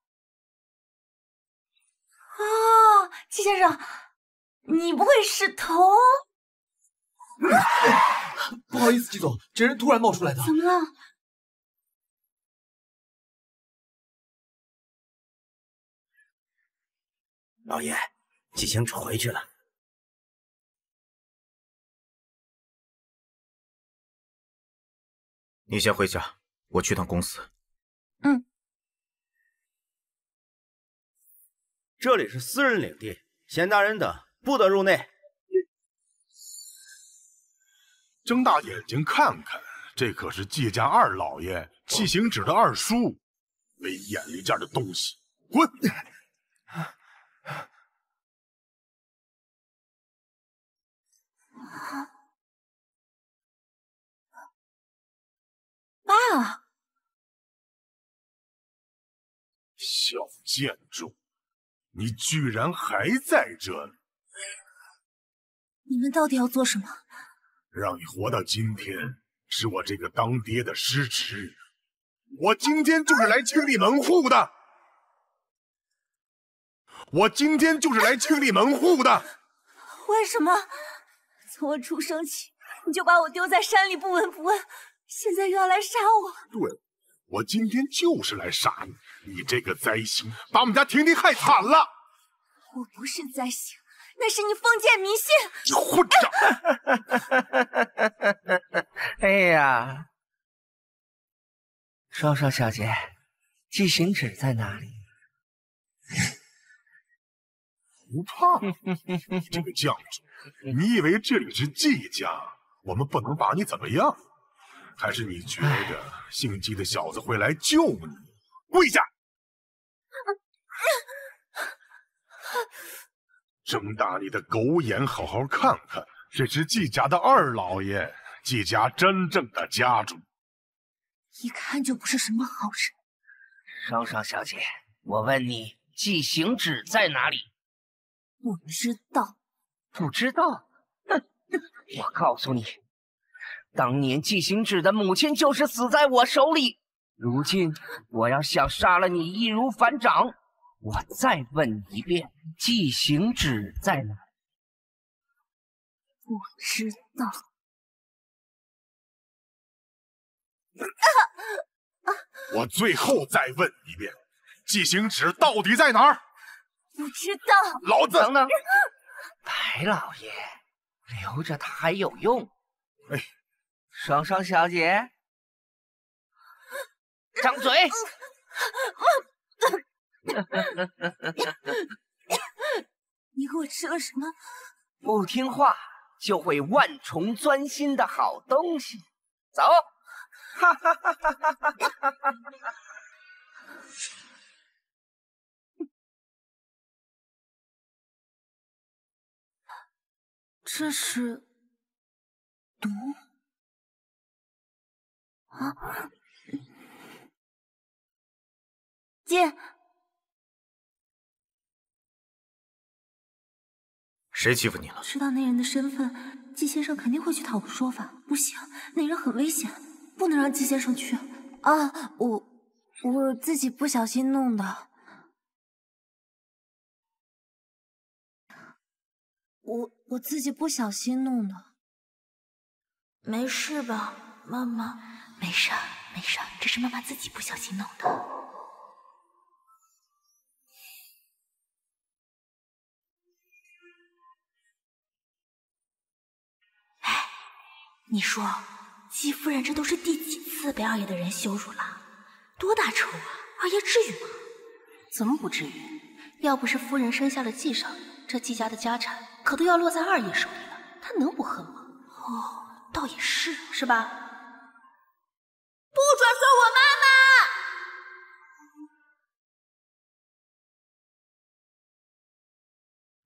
哦，季先生，你不会是同…… 不好意思，季总，这人突然冒出来的。 怎么了？ 老爷，季行止回去了。 你先回家，我去趟公司。 这里是私人领地，闲大人等不得入内。 睁大眼睛看看，这可是季家二老爷季行止的二叔，没眼力见的东西，滚！ 爸， 小贱种，你居然还在这里！ 你们到底要做什么？ 让你活到今天，是我这个当爹的失职。我今天就是来清理门户的。我今天就是来清理门户的。 为什么？从我出生起，你就把我丢在山里不闻不问，现在又要来杀我？ 对，我今天就是来杀你！你这个灾星，把我们家婷婷害惨了。 我不是灾星，那是你封建迷信！ 你混账！ 哎呀，双双小姐，季行止在哪里？ 不怕，你这个犟种！你以为这里是季家，我们不能把你怎么样？还是你觉得姓季的小子会来救你？跪下！睁大你的狗眼，好好看看，这是季家的二老爷，季家真正的家主， 一看就不是什么好人。 双双小姐，我问你，季行止在哪里？ 不知道。 不知道？哼！我告诉你，当年季行止的母亲就是死在我手里。如今我要想杀了你，易如反掌。我再问一遍，季行止在哪？ 不知道。 我最后再问一遍，季行止到底在哪儿？ 不知道。 老子等等，白老爷，留着他还有用。 哎， 双双小姐，张嘴！ 你给我吃了什么？ 不听话就会万虫钻心的好东西。走！哈哈哈哈哈哈！ 这是毒啊！姐， 谁欺负你了？ 知道那人的身份，季先生肯定会去讨个说法。不行，那人很危险，不能让季先生去。啊，我自己不小心弄的。我自己不小心弄的。没事吧，妈妈？ 没事，没事，这是妈妈自己不小心弄的。哎，你说，季夫人这都是第几次被二爷的人羞辱了？多大仇啊！二爷至于吗？ 怎么不至于？要不是夫人生下了季少爷，这季家的家产可都要落在二爷手里了，他能不恨吗？ 哦，倒也是， 是吧？ 不准说我妈妈！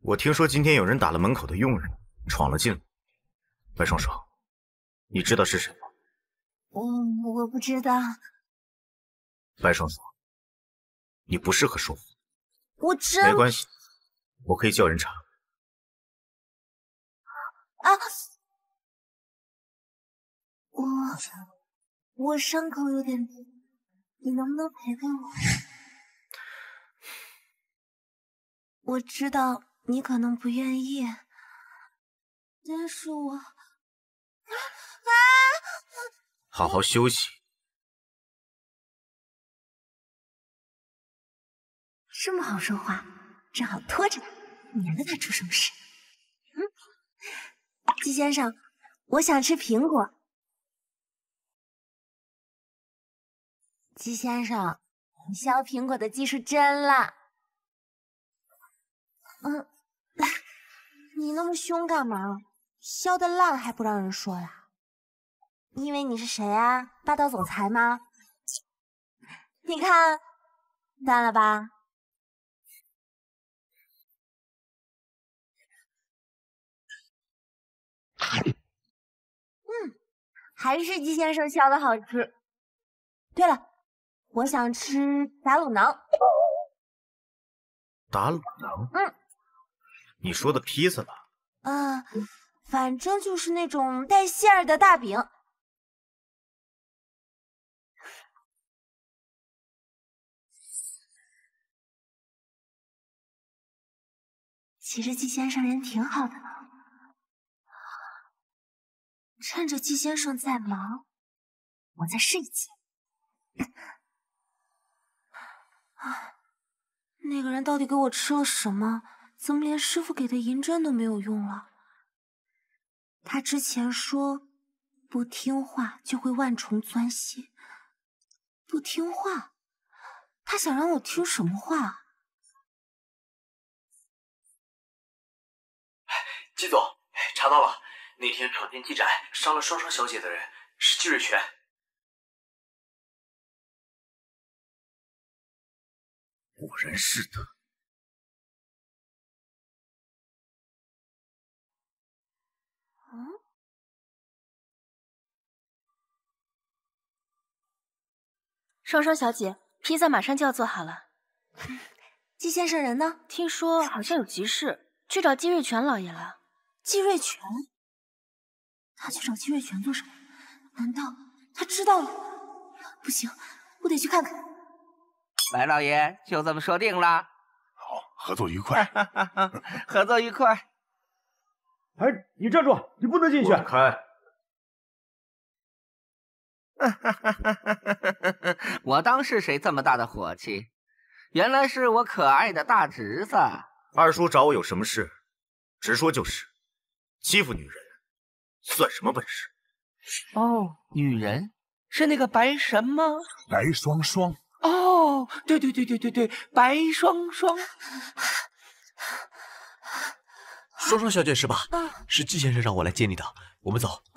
我听说今天有人打了门口的佣人，闯了进来。白双双，你知道是谁吗？ 我不知道。 白双双，你不适合说谎。 我真…… 没关系，我可以叫人查。 啊！我伤口有点痛，你能不能陪陪我？我知道你可能不愿意，但是我…… 好好休息。 这么好说话，正好拖着他，免得他出什么事。季先生，我想吃苹果。季先生，削苹果的技术真烂。你那么凶干嘛？削的烂还不让人说呀？你以为你是谁啊？霸道总裁吗？你看，淡了吧？还是季先生削的好吃。对了，我想吃打卤囊。 打卤囊？你说的披萨吧？ 反正就是那种带馅儿的大饼。其实季先生人挺好的呢。趁着季先生在忙，我再试一记。那个人到底给我吃了什么？怎么连师傅给的银针都没有用了？他之前说不听话就会万虫钻心，不听话，他想让我听什么话？ 季总，查到了，那天闯进季宅伤了双双小姐的人是季瑞全。 果然是他。 双双小姐，披萨马上就要做好了。 季先生人呢？ 听说好像有急事，去找季瑞全老爷了。 季瑞全？他去找季瑞全做什么？难道他知道了？不行，我得去看看。 白老爷，就这么说定了。 好，合作愉快。 合作愉快。 哎，你站住！你不能进去。 滚开！ 我当是谁这么大的火气？原来是我可爱的大侄子。 二叔找我有什么事，直说就是。欺负女人，算什么本事？ 哦，女人是那个白什么？ 白双双。 哦，对，白双双。 双双小姐是吧？是季先生让我来接你的，我们走。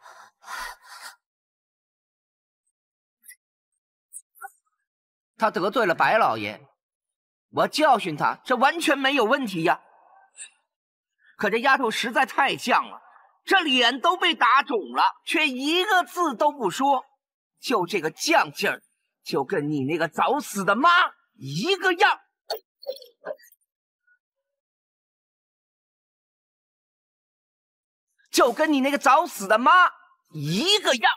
他得罪了白老爷，我教训他，这完全没有问题呀。可这丫头实在太犟了，这脸都被打肿了，却一个字都不说，就这个犟劲儿，就跟你那个早死的妈一个样。就跟你那个早死的妈一个样。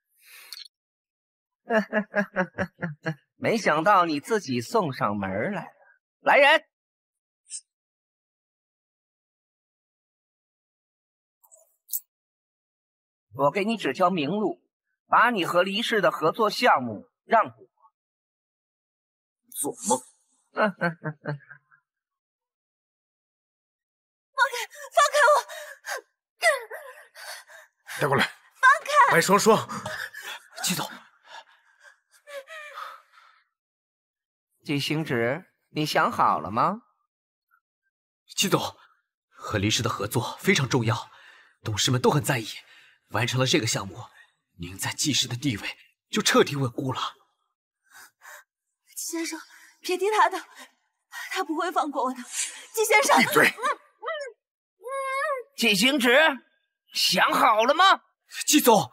没想到你自己送上门来了。来人！我给你指条明路，把你和黎氏的合作项目让给我。 做梦！ 放开我！ 带过来！ 放开！ 白双双， 季总。 季星芷，你想好了吗？ 季总，和黎氏的合作非常重要，董事们都很在意。完成了这个项目，您在季氏的地位就彻底稳固了。 季先生，别听他的，他不会放过我的。季先生， 闭嘴！ 季行止，想好了吗？ 季总，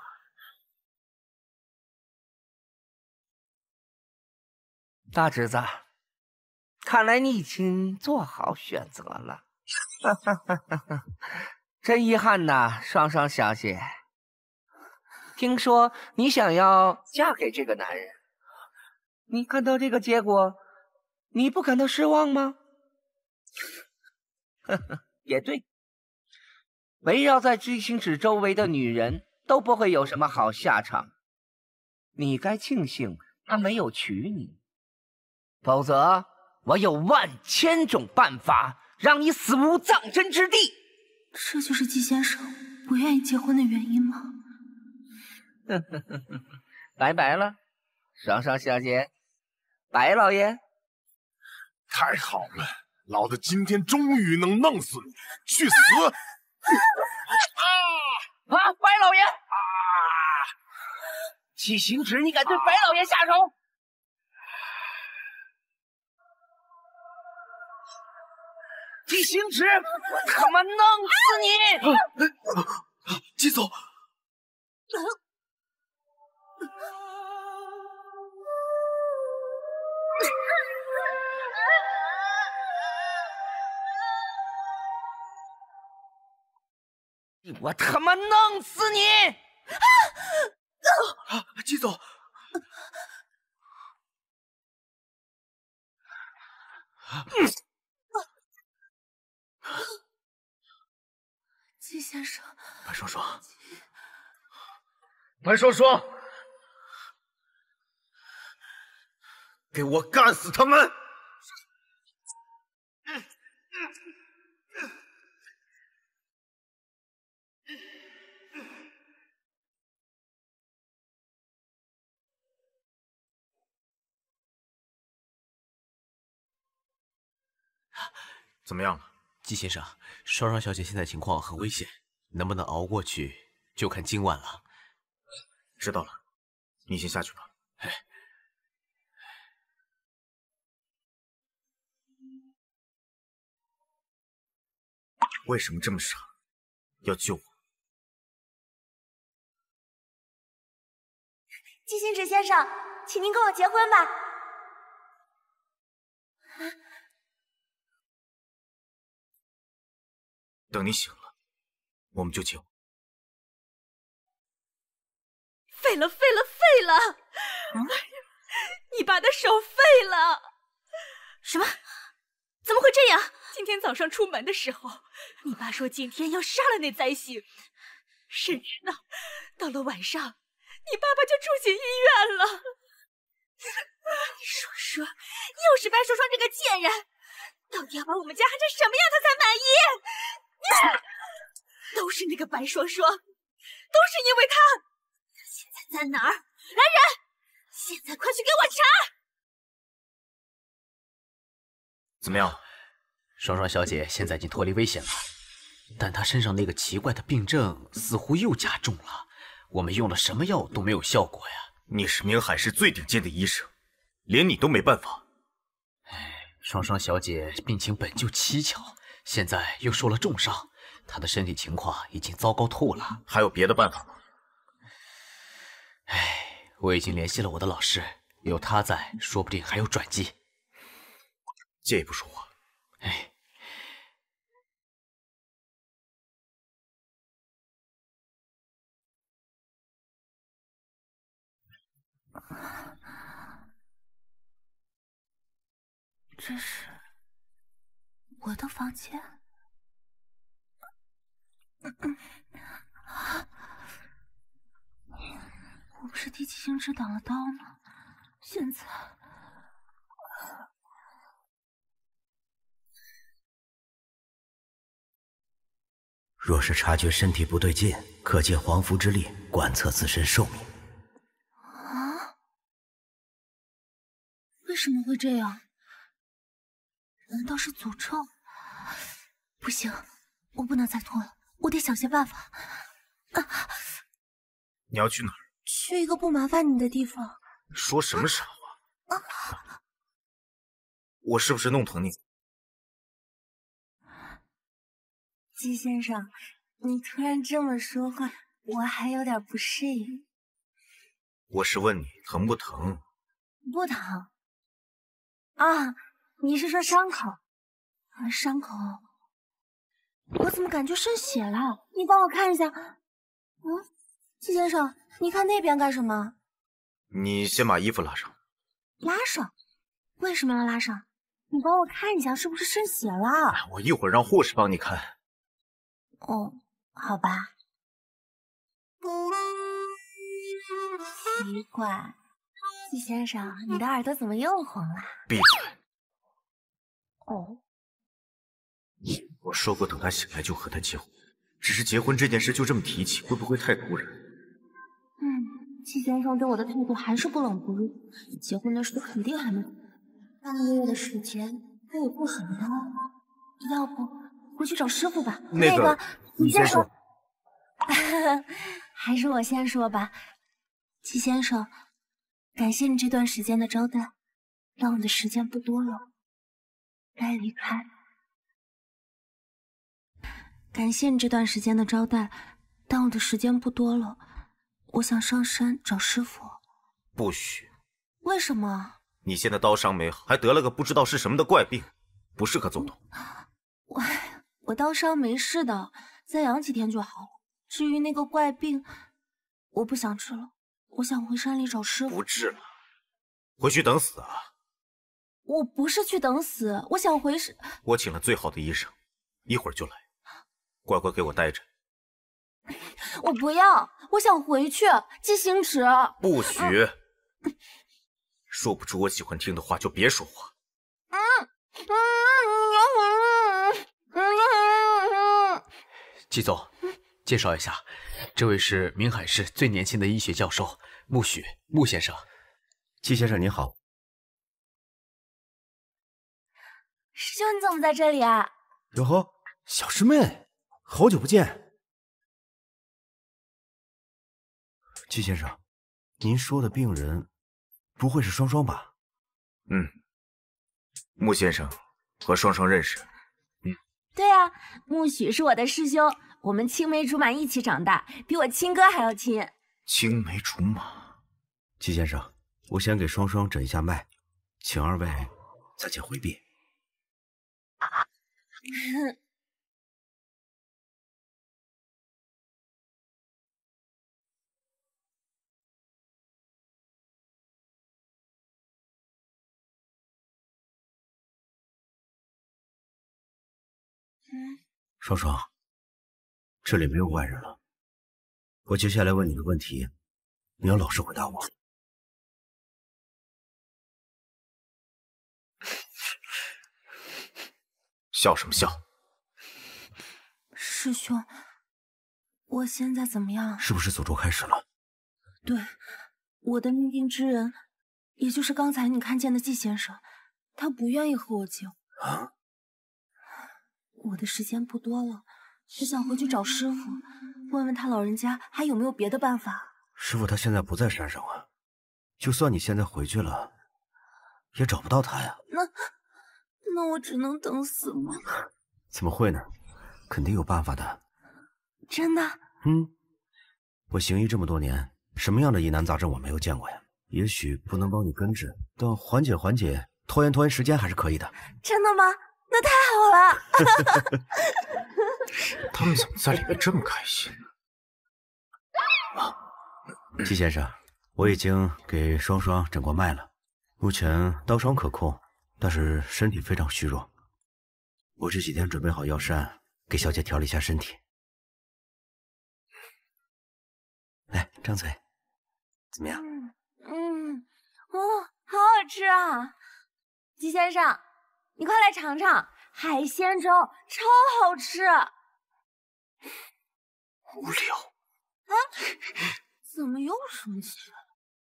大侄子，看来你已经做好选择了。真遗憾呐，双双小姐。听说你想要嫁给这个男人，你看到这个结果，你不感到失望吗？也对，围绕在季行止周围的女人都不会有什么好下场。你该庆幸他没有娶你，否则我有1000种办法让你死无葬身之地。 这就是季先生不愿意结婚的原因吗？ 拜拜了，双双小姐，白老爷。 太好了，老子今天终于能弄死你，去死！ 白老爷！季行止，你敢对白老爷下手？季行止，我他妈弄死你！ 季总。 我他妈弄死你！ 季总， 季先生， 白双双， 白双双，给我干死他们！怎么样了， 季先生？双双小姐现在情况很危险，能不能熬过去，就看今晚了。 知道了，你先下去吧。为什么这么傻，要救我？ 季行止先生，请您跟我结婚吧。 等你醒了，我们就结婚。 废了！你爸的手废了！ 什么？怎么会这样？ 今天早上出门的时候，你爸说今天要杀了那灾星，谁知道到了晚上，你爸爸就住进医院了。 双双，又是白双双这个贱人，到底要把我们家害成什么样他才满意？ 都是那个白双双，都是因为他。 现在在哪儿？来人！现在快去给我查！ 怎么样？ 双双小姐现在已经脱离危险了，但她身上那个奇怪的病症似乎又加重了。我们用了什么药都没有效果呀！ 你是明海市最顶尖的医生，连你都没办法。 双双小姐病情本就蹊跷，现在又受了重伤，她的身体情况已经糟糕透了。 还有别的办法吗？ 我已经联系了我的老师，有他在，说不定还有转机。 借一步说话。 这是我的房间。我不是替季行止挡了刀吗？现在若是察觉身体不对劲，可借黄符之力观测自身寿命。 啊？为什么会这样？难道是诅咒？不行，我不能再拖了，我得想些办法。 你要去哪儿？ 去一个不麻烦你的地方。 说什么傻话？我是不是弄疼你？ 季先生， 你突然这么说话，我还有点不适应。 我是问你疼不疼？ 不疼。啊，你是说伤口？啊，伤口，我怎么感觉渗血了？你帮我看一下。季先生，你看那边干什么？ 你先把衣服拉上。 拉上？为什么要拉上？你帮我看一下，是不是渗血了？ 我一会儿让护士帮你看。 哦，好吧。奇怪，季先生，你的耳朵怎么又红了？ 闭嘴！ 哦， 我说过等他醒来就和他结婚，只是结婚这件事就这么提起，会不会太突然？ 季先生对我的态度还是不冷不热，结婚的事肯定还没定，半个月的时间他也不很高，要不回去找师傅吧。那个， 你先说。 还是我先说吧。季先生，感谢你这段时间的招待，但我的时间不多了，该离开。感谢你这段时间的招待，但我的时间不多了，我想上山找师傅。 不许！ 为什么？ 你现在刀伤没好，还得了个不知道是什么的怪病，不适合走动。 我刀伤没事的，再养几天就好了。至于那个怪病，我不想治了，我想回山里找师傅。 不治了，回去等死啊！ 我不是去等死，我想回我请了最好的医生，一会儿就来，乖乖给我待着。 我不要，我想回去。季行止， 不许！说不出我喜欢听的话就别说话。 季总，介绍一下，这位是明海市最年轻的医学教授穆许，穆先生。 季先生您好。 师兄，你怎么在这里啊？ 哟呵，小师妹，好久不见。 季先生，您说的病人不会是双双吧？ 穆先生和双双认识。 对啊，穆许是我的师兄，我们青梅竹马一起长大，比我亲哥还要亲。 青梅竹马。 季先生，我先给双双诊一下脉，请二位暂且回避。双双，这里没有外人了。我接下来问你的问题，你要老实回答我。 笑什么笑？ 师兄，我现在怎么样？ 是不是诅咒开始了？ 对，我的命定之人，也就是刚才你看见的季先生，他不愿意和我结婚。 啊？ 我的时间不多了，我想回去找师傅，问问他老人家还有没有别的办法。 师傅他现在不在山上啊，就算你现在回去了，也找不到他呀。 那我只能等死吗？ 怎么会呢？肯定有办法的。 真的？ 我行医这么多年，什么样的疑难杂症我没有见过呀？也许不能帮你根治，但缓解缓解，拖延时间还是可以的。 真的吗？那太好了！ 他们怎么在里面这么开心呢？ 季先生，我已经给双双诊过脉了，目前刀伤可控，但是身体非常虚弱。我这几天准备好药膳，给小姐调理一下身体。来，张嘴，怎么样？ 好好吃啊！季先生，你快来尝尝海鲜粥，超好吃。 无聊啊？怎么又生气了？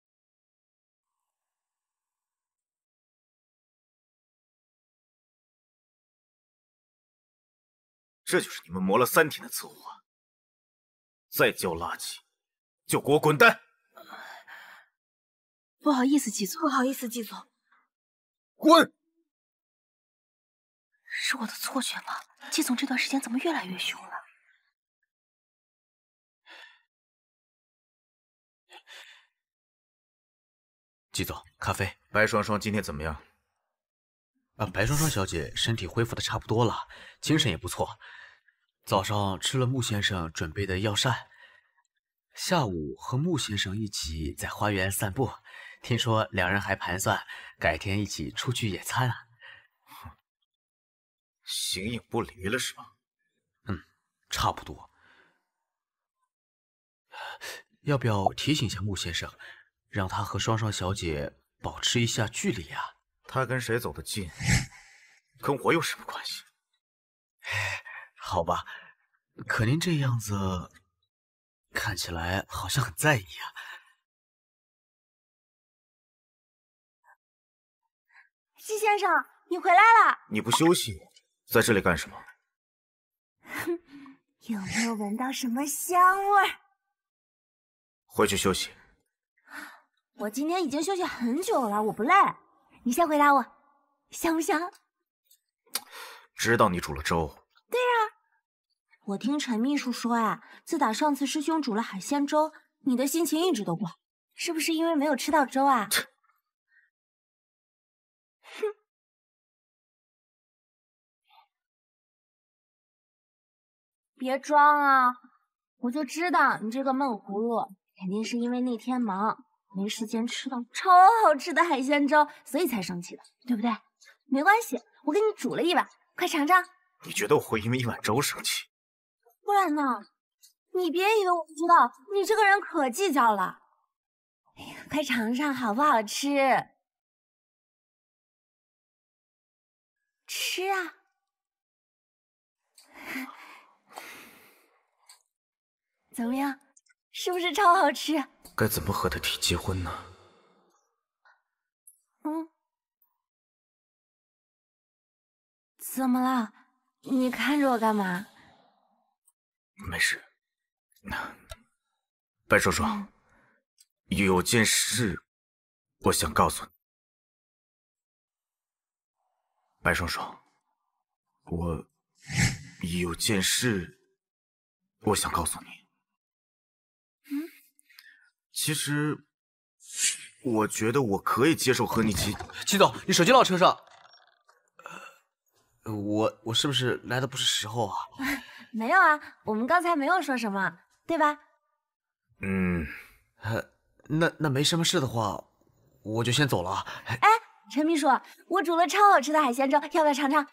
这就是你们磨了3天的策划，再叫垃圾就给我滚蛋！ 不好意思，季总。 不好意思，季总。 滚！ 是我的错觉吗？季总这段时间怎么越来越凶了？ 季总，咖啡。 白双双今天怎么样？ 白双双小姐身体恢复的差不多了，精神也不错。早上吃了穆先生准备的药膳，下午和穆先生一起在花园散步，听说两人还盘算改天一起出去野餐啊。 形影不离了是吗？ 差不多。要不要提醒一下穆先生，让他和双双小姐保持一下距离啊？ 他跟谁走得近，跟我有什么关系？ 好吧，可您这样子看起来好像很在意啊。 季先生，你回来了。 你不休息，在这里干什么？ 有没有闻到什么香味？ 回去休息。 我今天已经休息很久了，我不累。你先回答我，香不香？ 知道你煮了粥。 对啊，我听陈秘书说啊，自打上次师兄煮了海鲜粥，你的心情一直都不好，是不是因为没有吃到粥啊？哼！别装啊！我就知道你这个闷葫芦，肯定是因为那天忙，没时间吃到超好吃的海鲜粥，所以才生气的，对不对？没关系，我给你煮了一碗，快尝尝。 你觉得我会因为一碗粥生气？ 不然呢？你别以为我不知道，你这个人可计较了。哎呀，快尝尝好不好吃？吃啊！怎么样？是不是超好吃？ 该怎么和他提结婚呢？ 怎么了？你看着我干嘛？ 没事。白双双，有件事我想告诉你。白双双，我有件事我想告诉你。其实我觉得我可以接受和你季总，你手机落车上。我是不是来的不是时候啊？ 没有啊，我们刚才没有说什么，对吧？ 那没什么事的话，我就先走了。 哎，陈秘书，我煮了超好吃的海鲜粥，要不要尝尝？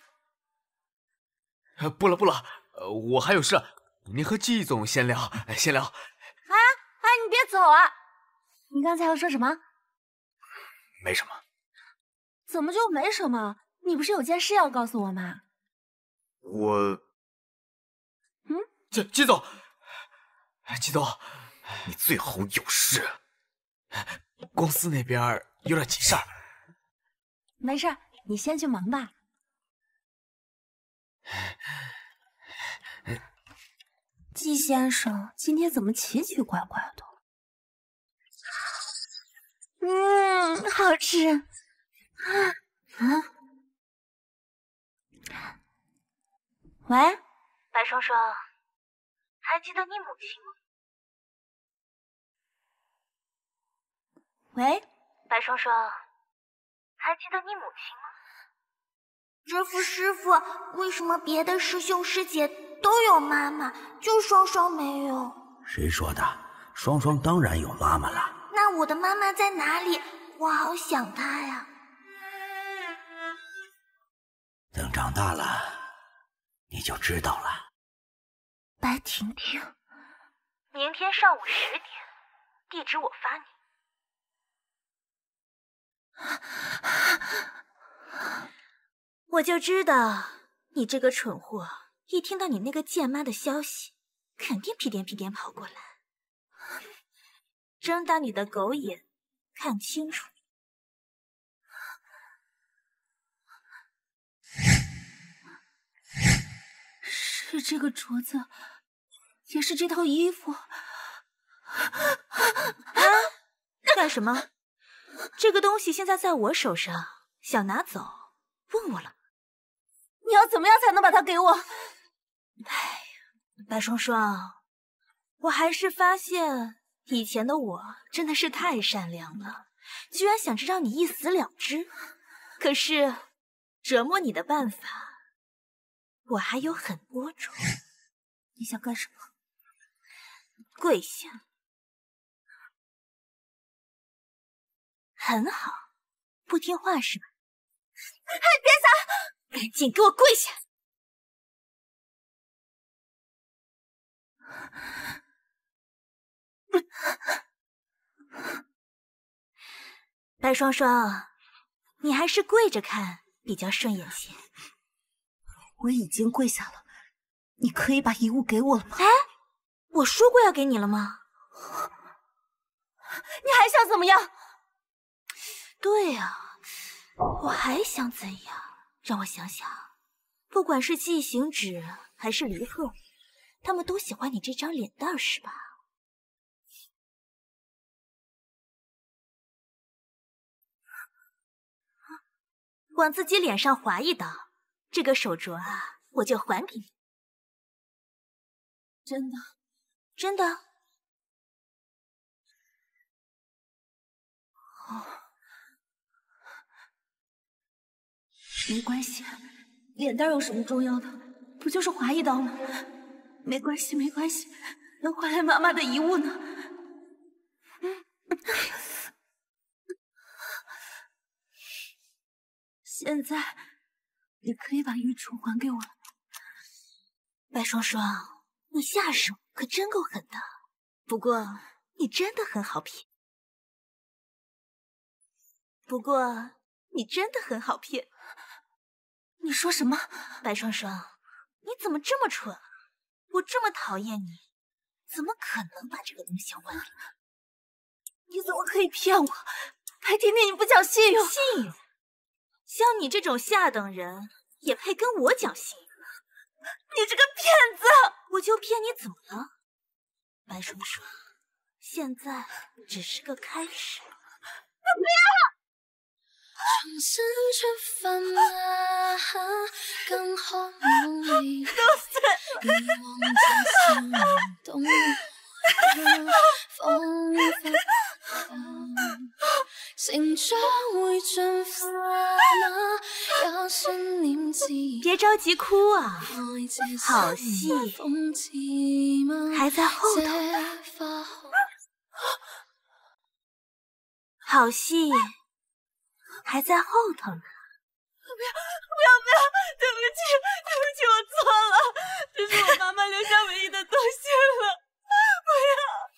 不了，我还有事，您和季总先聊。 你别走啊！你刚才要说什么？ 没什么。 怎么就没什么？你不是有件事要告诉我吗？ 季总， 你最好有事。 公司那边有点急事儿。 没事，你先去忙吧。季先生，今天怎么奇奇怪怪的？好吃。喂， 白双双，还记得你母亲吗？ 喂， 白双双，还记得你母亲吗？ 师傅，为什么别的师兄师姐都有妈妈，就双双没有？ 谁说的？双双当然有妈妈了。 那我的妈妈在哪里？我好想她呀。 等长大了，你就知道了。 白婷婷， 明天上午10点，地址我发你。我就知道你这个蠢货，一听到你那个贱妈的消息，肯定屁颠屁颠跑过来。睁大你的狗眼，看清楚。 是这个镯子，也是这套衣服。 干什么？这个东西现在在我手上，想拿走，问我了。 你要怎么样才能把它给我？ 哎，白双双，我还是发现以前的我真的是太善良了， 居然想着让你一死了之。可是折磨你的办法，我还有很多种。 你想干什么？ 跪下。很好，不听话是吧？ 哎，别撒！ 赶紧给我跪下！白双双，你还是跪着看比较顺眼些。 我已经跪下了，你可以把遗物给我了吗？ 哎，我说过要给你了吗？ 你还想怎么样？ 对呀，我还想怎样？让我想想，不管是纪行止还是离鹤，他们都喜欢你这张脸蛋儿，是吧？往自己脸上划一刀，这个手镯啊，我就还给你。 真的？ 真的。 哦，没关系，脸蛋有什么重要的？不就是划一刀吗？没关系，没关系，能换来妈妈的遗物呢。现在你可以把玉锄还给我了。 白双双，你下手可真够狠的。不过你真的很好骗。 你说什么？ 白双双，你怎么这么蠢？我这么讨厌你，怎么可能把这个东西还给你？ 你怎么可以骗我？白甜甜，你不讲信用！ 信用？像你这种下等人也配跟我讲信用？ 你这个骗子！ 我就骗你怎么了？白双双，现在只是个开始。 不要！ 重新出發嗎？更渴望你，以往這少年懂我，彷彿成長會進化嗎？也信念自然。 別着急哭啊，好戲還在後頭。好戲還在後頭呢。 不要！對不起，我錯了，這是我媽媽留下唯一的東西了。不要！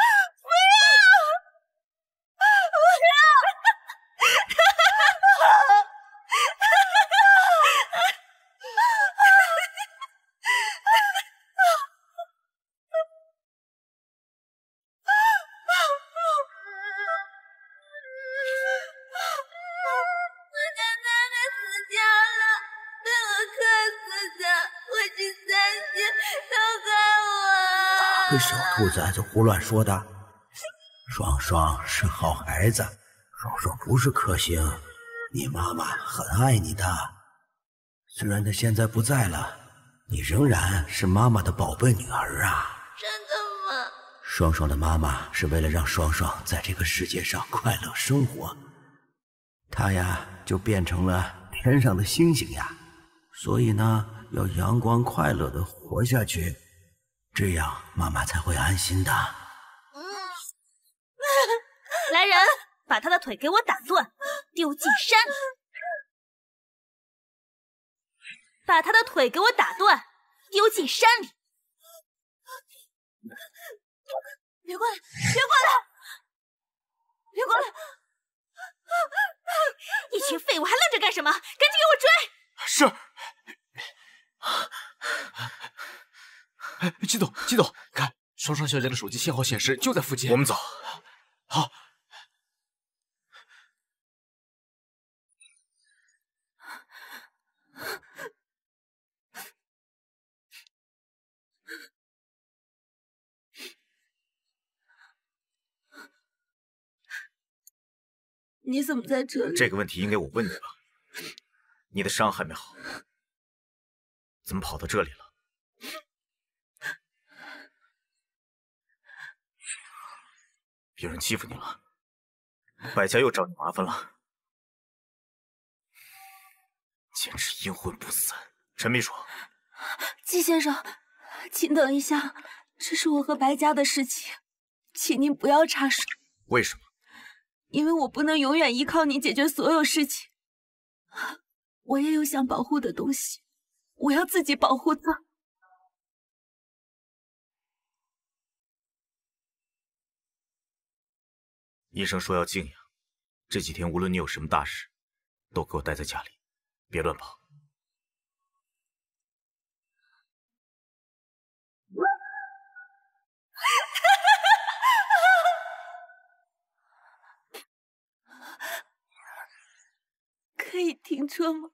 这小兔崽子胡乱说的。双双是好孩子，双双不是克星，你妈妈很爱你的。虽然她现在不在了，你仍然是妈妈的宝贝女儿啊。 真的吗？ 双双的妈妈是为了让双双在这个世界上快乐生活，她呀就变成了天上的星星呀，所以呢要阳光快乐的活下去，这样妈妈才会安心的。 来人，把他的腿给我打断，丢进山里。把他的腿给我打断，丢进山里。 别过来！ 一群废物还愣着干什么？赶紧给我追！ 是。季总，看，双双小姐的手机信号显示就在附近。 我们走。 好。 你怎么在这里？ 这个问题应该我问你吧。你的伤还没好，怎么跑到这里了？有人欺负你了？ 白家又找你麻烦了，简直阴魂不散。陈秘书， 季先生，请等一下，这是我和白家的事情，请您不要插手。 为什么？ 因为我不能永远依靠你解决所有事情，我也有想保护的东西，我要自己保护它。 医生说要静养，这几天无论你有什么大事，都给我待在家里，别乱跑。 可以停车吗？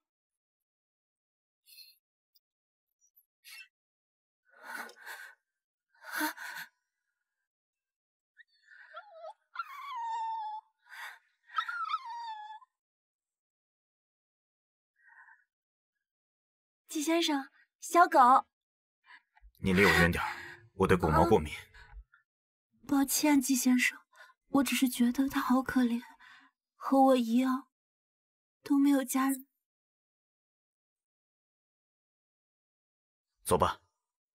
季先生，小狗。 你离我远点，我对狗毛过敏。 抱歉，季先生，我只是觉得它好可怜，和我一样，都没有家人。 走吧。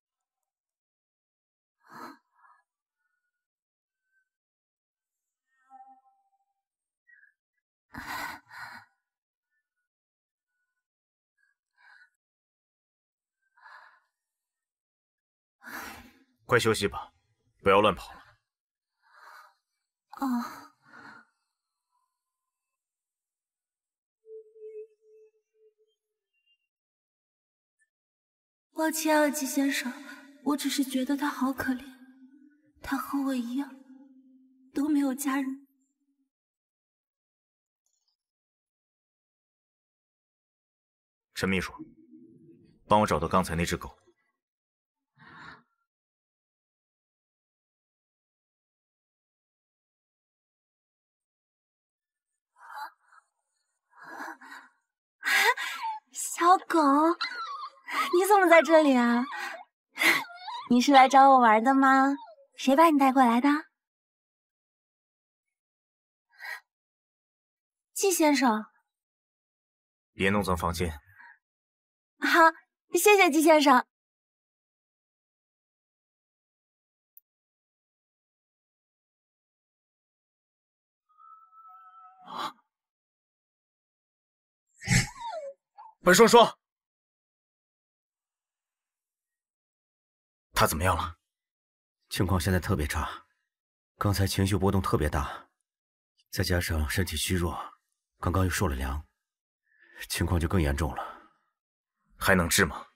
快休息吧，不要乱跑了。 哦。抱歉啊，季先生，我只是觉得他好可怜，他和我一样，都没有家人。 陈秘书，帮我找到刚才那只狗。 小狗，你怎么在这里啊？你是来找我玩的吗？谁把你带过来的？季先生， 别弄脏房间。 好，谢谢季先生。 本双双，他怎么样了？ 情况现在特别差，刚才情绪波动特别大，再加上身体虚弱，刚刚又受了凉，情况就更严重了。 还能治吗？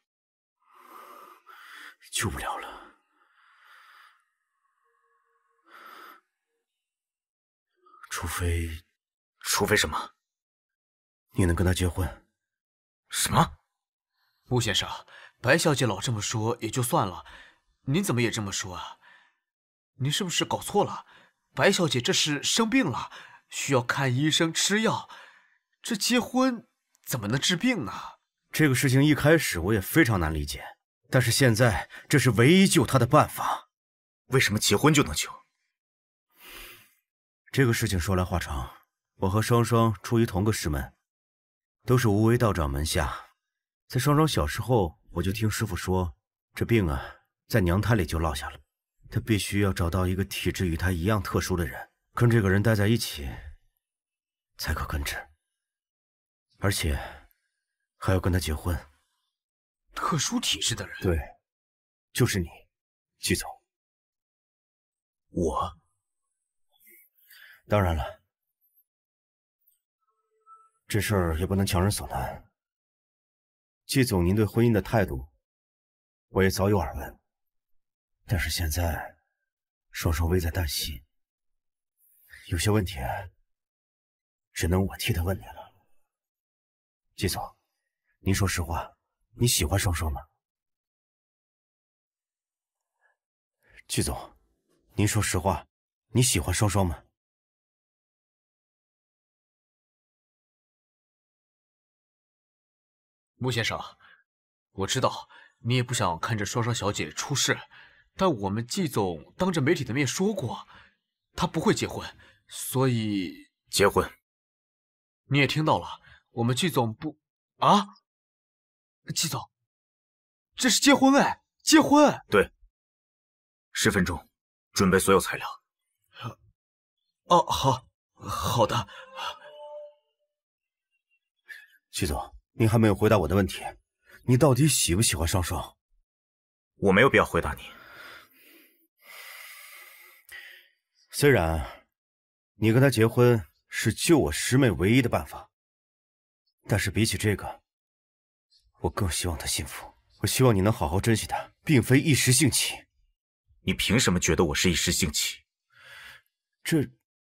救不了了。除非什么？ 你能跟他结婚。 什么？ 穆先生，白小姐老这么说也就算了，您怎么也这么说啊？您是不是搞错了？白小姐这是生病了，需要看医生吃药，这结婚怎么能治病呢？ 这个事情一开始我也非常难理解，但是现在这是唯一救她的办法。 为什么结婚就能救？ 这个事情说来话长，我和双双出于同个师门，都是无为道长门下。在双双小时候，我就听师傅说，这病啊，在娘胎里就落下了。他必须要找到一个体质与他一样特殊的人，跟这个人待在一起，才可根治。而且还要跟他结婚。 特殊体质的人？ 对，就是你，季总。 我？ 当然了，这事儿也不能强人所难。季总，您对婚姻的态度，我也早有耳闻。但是现在，双双危在旦夕，有些问题，只能我替他问你了。季总，您说实话，你喜欢双双吗？季总，您说实话，你喜欢双双吗？ 穆先生，我知道你也不想看着双双小姐出事，但我们季总当着媒体的面说过，他不会结婚，所以结婚。 你也听到了，我们季总不啊？季总，这是结婚哎，结婚。 对，10分钟，准备所有材料。 哦，好的。 季总，您还没有回答我的问题，你到底喜不喜欢双双？ 我没有必要回答你。 虽然你跟他结婚是救我师妹唯一的办法，但是比起这个，我更希望她幸福。我希望你能好好珍惜她，并非一时兴起。 你凭什么觉得我是一时兴起？ 这……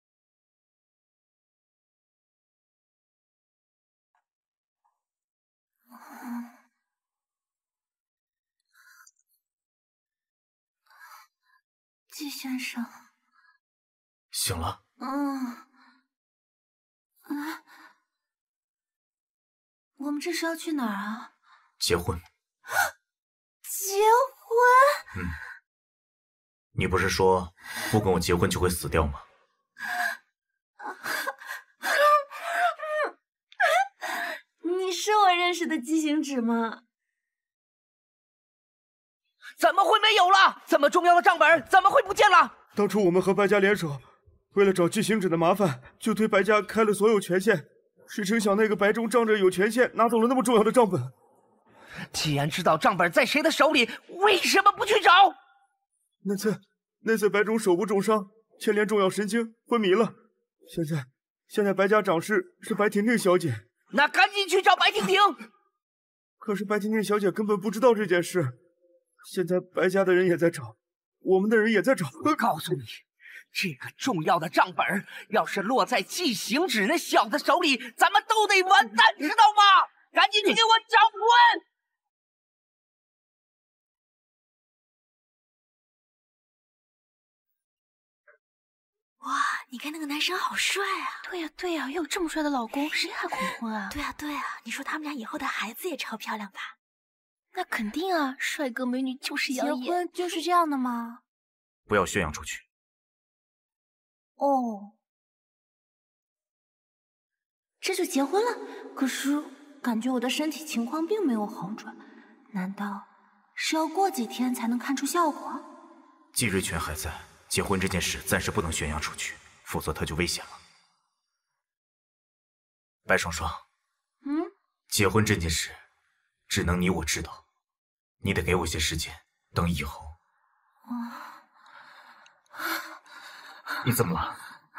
季先生， 醒了。 我们这是要去哪儿啊？ 结婚。 结婚？ 你不是说不跟我结婚就会死掉吗？ 你是我认识的季行止吗？ 怎么会没有了？这么重要的账本怎么会不见了？ 当初我们和白家联手，为了找季行止的麻烦，就对白家开了所有权限。谁成想那个白中仗着有权限，拿走了那么重要的账本。 既然知道账本在谁的手里，为什么不去找？ 那次白中手部重伤，牵连重要神经，昏迷了。现在白家掌事是白婷婷小姐。 那赶紧去找白婷婷。 可是白婷婷小姐根本不知道这件事。现在白家的人也在找，我们的人也在找。 我告诉你，这个重要的账本要是落在季行止那小子手里，咱们都得完蛋，知道吗？赶紧去给我找滚！ 哇，你看那个男生好帅啊！ 对呀，有这么帅的老公，谁还恐婚啊？ 对啊，你说他们俩以后的孩子也超漂亮吧？ 那肯定啊，帅哥美女就是养眼。 结婚就是这样的吗？ 不要宣扬出去。 哦，这就结婚了？可是感觉我的身体情况并没有好转，难道是要过几天才能看出效果？ 季瑞全还在，结婚这件事暂时不能宣扬出去，否则他就危险了。白双双，结婚这件事只能你我知道，你得给我些时间，等以后。你怎么了？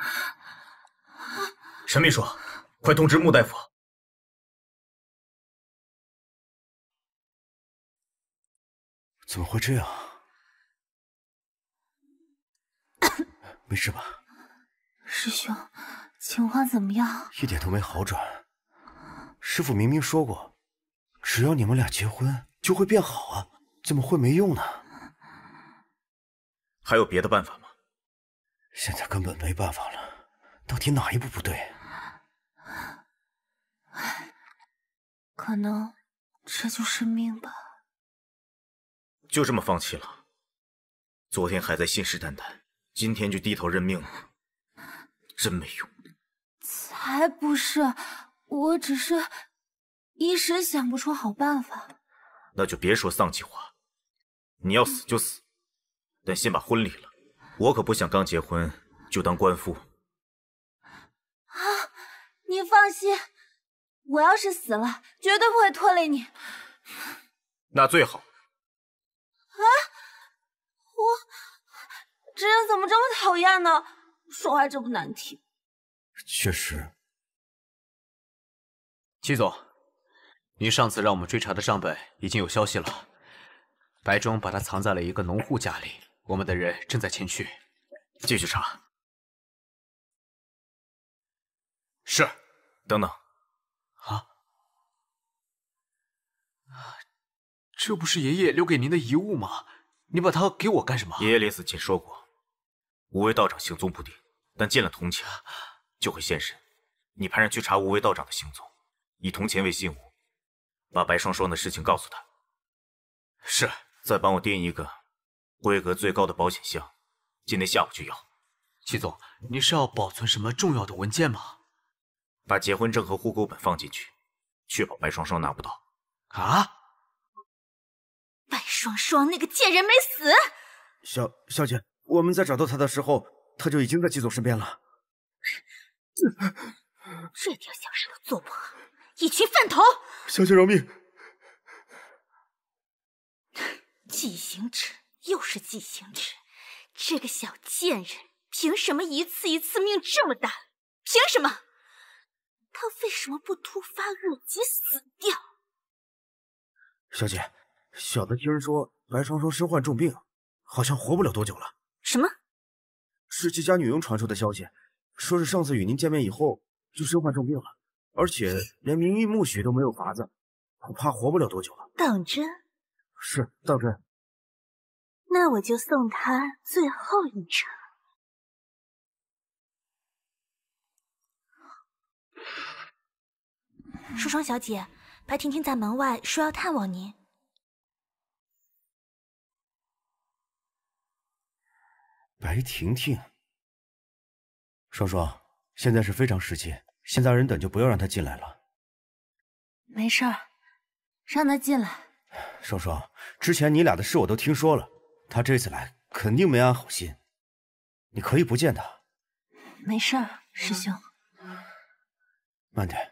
陈秘书，快通知穆大夫。 怎么会这样？没事吧？ 师兄，情况怎么样？ 一点都没好转。师傅明明说过，只要你们俩结婚就会变好啊，怎么会没用呢？ 还有别的办法吗？ 现在根本没办法了，到底哪一步不对？ 可能这就是命吧。 就这么放弃了？昨天还在信誓旦旦，今天就低头认命了，真没用。 才不是，我只是一时想不出好办法。 那就别说丧气话，你要死就死，但先把婚离了。我可不想刚结婚就当官夫。 啊，你放心，我要是死了，绝对不会拖累你。 那最好。 这人怎么这么讨厌呢？说话这么难听。 确实。 季总，您上次让我们追查的账本已经有消息了，白忠把它藏在了一个农户家里，我们的人正在前去， 继续查。 是。 等等。 这不是爷爷留给您的遗物吗？你把它给我干什么？ 爷爷临死前说过，无为道长行踪不定，但见了铜钱就会现身。你派人去查无为道长的行踪，以铜钱为信物，把白双双的事情告诉他。 是。 再帮我订一个规格最高的保险箱，今天下午就要。 季总，您是要保存什么重要的文件吗？ 把结婚证和户口本放进去，确保白双双拿不到。 啊！ 白双双那个贱人没死。 小姐，我们在找到他的时候，他就已经在季总身边了。 这点小事都做不好，一群饭头！ 小姐饶命！ 季行止又是季行止，这个小贱人凭什么一次一次命这么大？凭什么？他为什么不突发恶疾死掉？ 小姐，小的听人说白双双身患重病，好像活不了多久了。 什么？ 是季家女佣传出的消息，说是上次与您见面以后就身患重病了，而且连名医募许都没有法子，恐怕活不了多久了。 当真？ 是当真。 那我就送他最后一程。双双小姐，白婷婷在门外说要探望您。 白婷婷，双双，现在是非常时期，现在人等就不要让她进来了。 没事儿，让她进来。 双双，之前你俩的事我都听说了，她这次来肯定没安好心，你可以不见她。 没事儿，师兄。 慢点。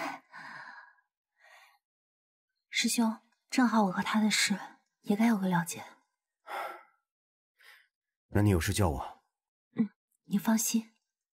师兄，正好我和他的事也该有个了解。 那你有事叫我。 你放心。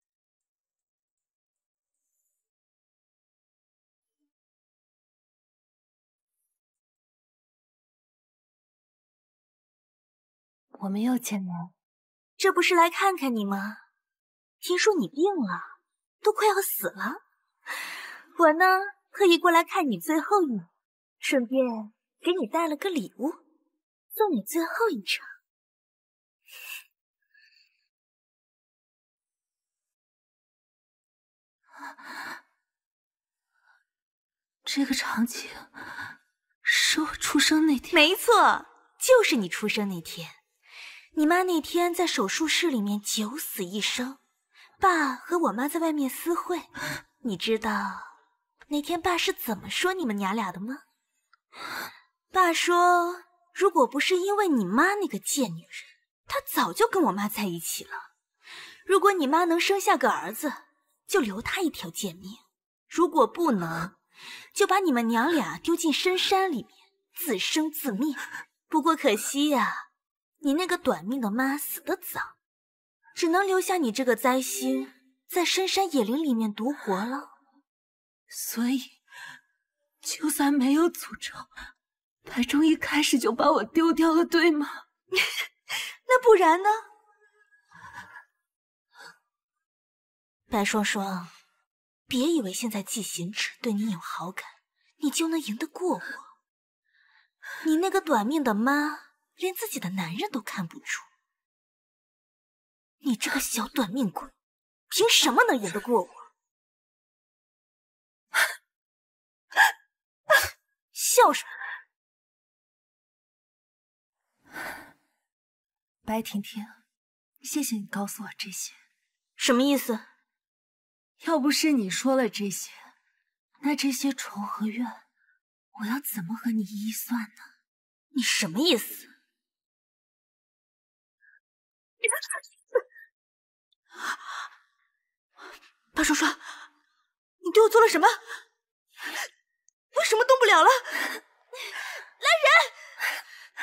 我们又见面了。 这不是来看看你吗？听说你病了，都快要死了。我呢，特意过来看你最后一面。顺便给你带了个礼物，送你最后一程。 这个场景是我出生那天。 没错，就是你出生那天。你妈那天在手术室里面九死一生，爸和我妈在外面私会。你知道那天爸是怎么说你们娘俩的吗？爸说，如果不是因为你妈那个贱女人，他早就跟我妈在一起了。如果你妈能生下个儿子，就留他一条贱命；如果不能，就把你们娘俩丢进深山里面，自生自灭。不过可惜呀，你那个短命的妈死得早，只能留下你这个灾星在深山野林里面独活了。 所以就算没有诅咒，白忠一开始就把我丢掉了，对吗？ 那不然呢？白双双，别以为现在季行止对你有好感，你就能赢得过我。你那个短命的妈，连自己的男人都看不住。你这个小短命鬼，凭什么能赢得过我？笑什么？ 白婷婷，谢谢你告诉我这些。 什么意思？ 要不是你说了这些，那这些仇和怨，我要怎么和你一一算呢？ 你什么意思？白双双，你对我做了什么？为什么动不了了？来人！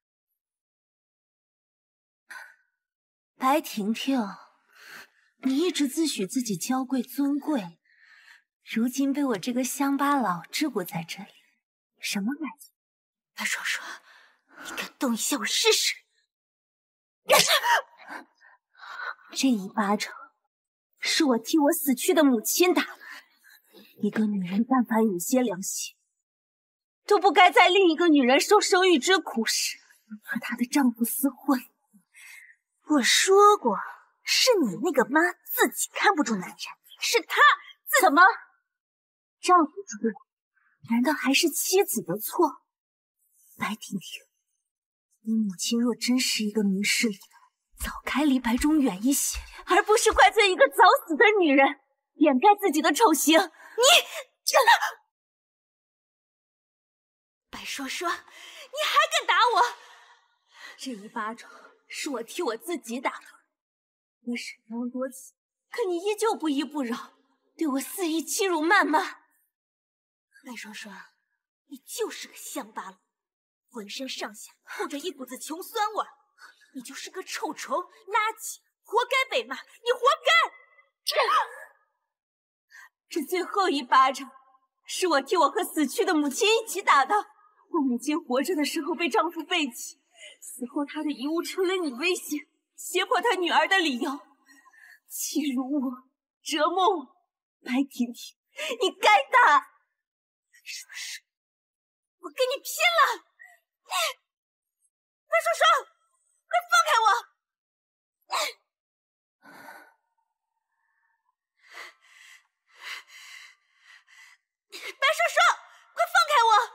白婷婷，你一直自诩自己娇贵尊贵，如今被我这个乡巴佬桎梏在这里，什么感觉？ 白双双，你敢动一下我试试？ 这一巴掌是我替我死去的母亲打的。一个女人但凡有些良心，都不该在另一个女人受生育之苦时和她的丈夫私会。 我说过，是你那个妈自己看不住男人，是她怎么？丈夫出轨，难道还是妻子的错？白婷婷，你母亲若真是一个明事理的，早该离白忠远一些，而不是怪罪一个早死的女人。 掩盖自己的丑行。你真的，白说说，你还敢打我？这一巴掌是我替我自己打的，我忍那么多次，可你依旧不依不饶，对我肆意欺辱谩骂。白说说，你就是个乡巴佬，浑身上下透着一股子穷酸味，你就是个臭虫，垃圾，活该被骂，你活该！这最后一巴掌，是我替我和死去的母亲一起打的。我母亲活着的时候被丈夫背弃，死后她的遗物成了你威胁、胁迫她女儿的理由，欺辱我，折磨我。白婷婷，你该打！说说，我跟你拼了！白说说，快放开我！白说说，快放开我！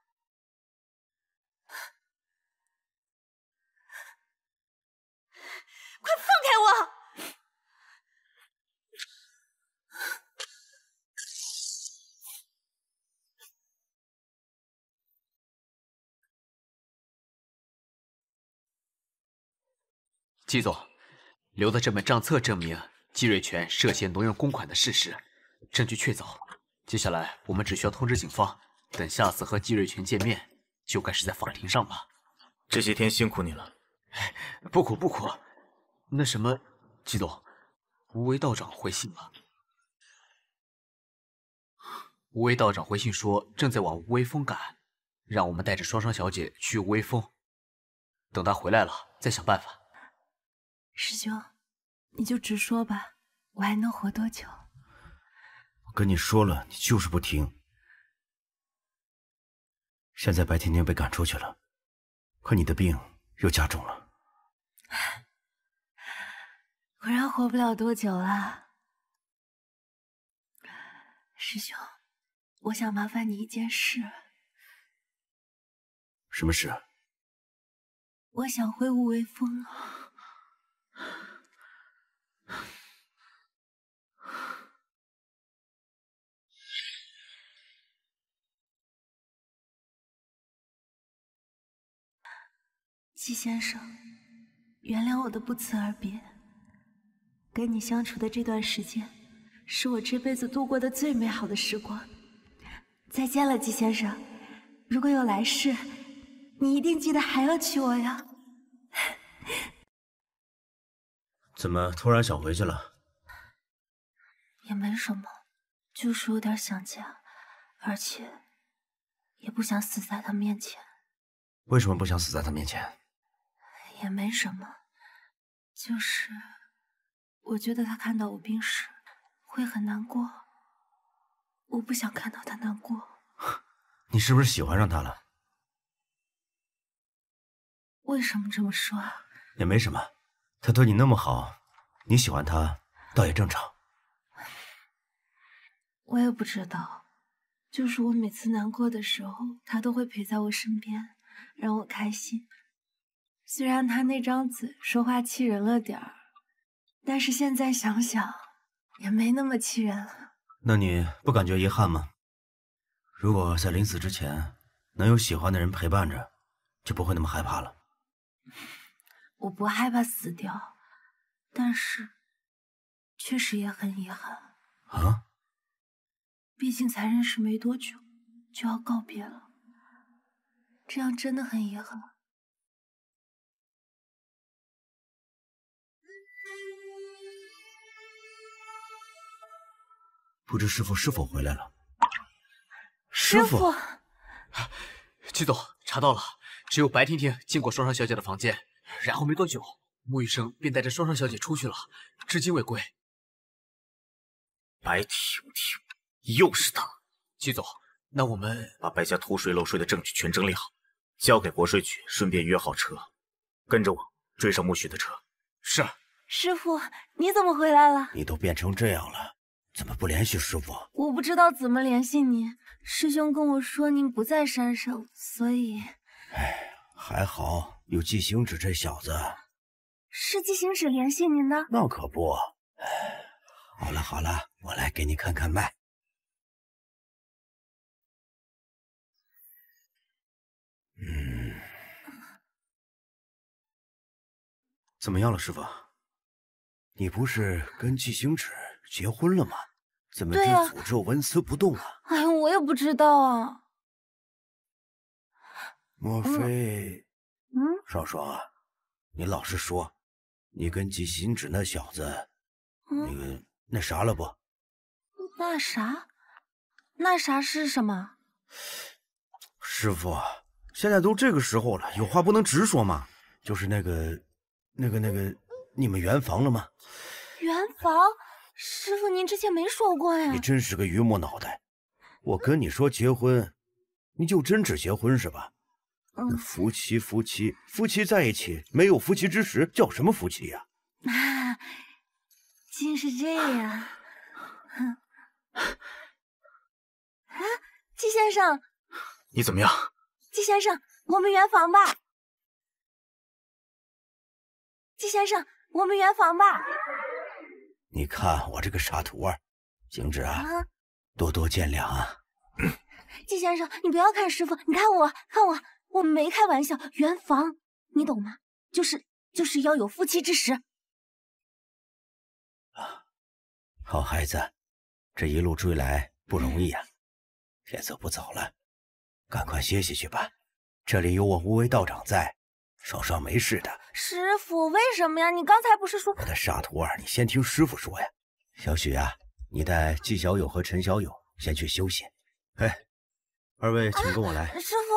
快放开我！ 季总，留的这本账册证明季瑞全涉嫌挪用公款的事实，证据确凿。接下来我们只需要通知警方，等下次和季瑞全见面，就该是在法庭上吧。 这些天辛苦你了。 不苦不苦。那什么，季总，无为道长回信了。无为道长回信说正在往无为峰赶，让我们带着双双小姐去无为峰，等她回来了再想办法。 师兄，你就直说吧，我还能活多久？ 我跟你说了，你就是不听。现在白甜甜被赶出去了，可你的病又加重了。 果然活不了多久了。师兄，我想麻烦你一件事。 什么事？ 我想回无为峰。季先生，原谅我的不辞而别。跟你相处的这段时间，是我这辈子度过的最美好的时光。再见了，季先生。如果有来世，你一定记得还要娶我呀。 怎么突然想回去了？ 也没什么，就是有点想家，而且也不想死在他面前。 为什么不想死在他面前？ 也没什么，就是我觉得他看到我病时会很难过，我不想看到他难过。 你是不是喜欢上他了？ 为什么这么说啊？ 也没什么，他对你那么好，你喜欢他倒也正常。 我也不知道，就是我每次难过的时候，他都会陪在我身边，让我开心。虽然他那张嘴说话气人了点儿，但是现在想想也没那么气人了。 那你不感觉遗憾吗？如果在临死之前能有喜欢的人陪伴着，就不会那么害怕了。 我不害怕死掉，但是确实也很遗憾啊。 毕竟才认识没多久就要告别了，这样真的很遗憾。 不知师父是否回来了？ 师父， 季总查到了，只有白婷婷进过双双小姐的房间，然后没多久，穆医生便带着双双小姐出去了，至今未归。 白婷婷，又是她！ 季总，那我们把白家偷税漏税的证据全整理好，交给国税局，顺便约好车，跟着我追上穆许的车。 是。 师父，你怎么回来了？ 你都变成这样了，怎么不联系师父？ 我不知道怎么联系你，师兄跟我说您不在山上，所以…… 哎，还好有季行止这小子。 是季行止联系您的？ 那可不。好了好了， 我来给你看看脉。 怎么样了，师傅？ 你不是跟季星芷结婚了吗？怎么这诅咒纹丝不动啊？ 哎呀，我也不知道啊。 莫非……少爽啊，你老实说，你跟季星芷那小子，那啥了不？ 那啥是什么？ 师傅，现在都这个时候了，有话不能直说吗？ 就是那个，你们圆房了吗？ 圆房？师傅，您之前没说过呀。 你真是个榆木脑袋！我跟你说结婚，你就真只结婚是吧？夫妻在一起，没有夫妻之实，叫什么夫妻呀？ 竟是这样。啊，季先生， 你怎么样？ 季先生，我们圆房吧。季先生，我们圆房吧。 你看我这个傻徒儿，星芷啊，多多见谅啊。 季先生，你不要看师傅，你看我，我没开玩笑，圆房，你懂吗？就是要有夫妻之实。 好孩子，这一路追来不容易啊。天色不早了，赶快歇息去吧。这里有我无为道长在，少少没事的。 师傅，为什么呀？你刚才不是说…… 我的傻徒儿，你先听师傅说呀。小许啊，你带季小友和陈小友先去休息。 哎，二位请跟我来。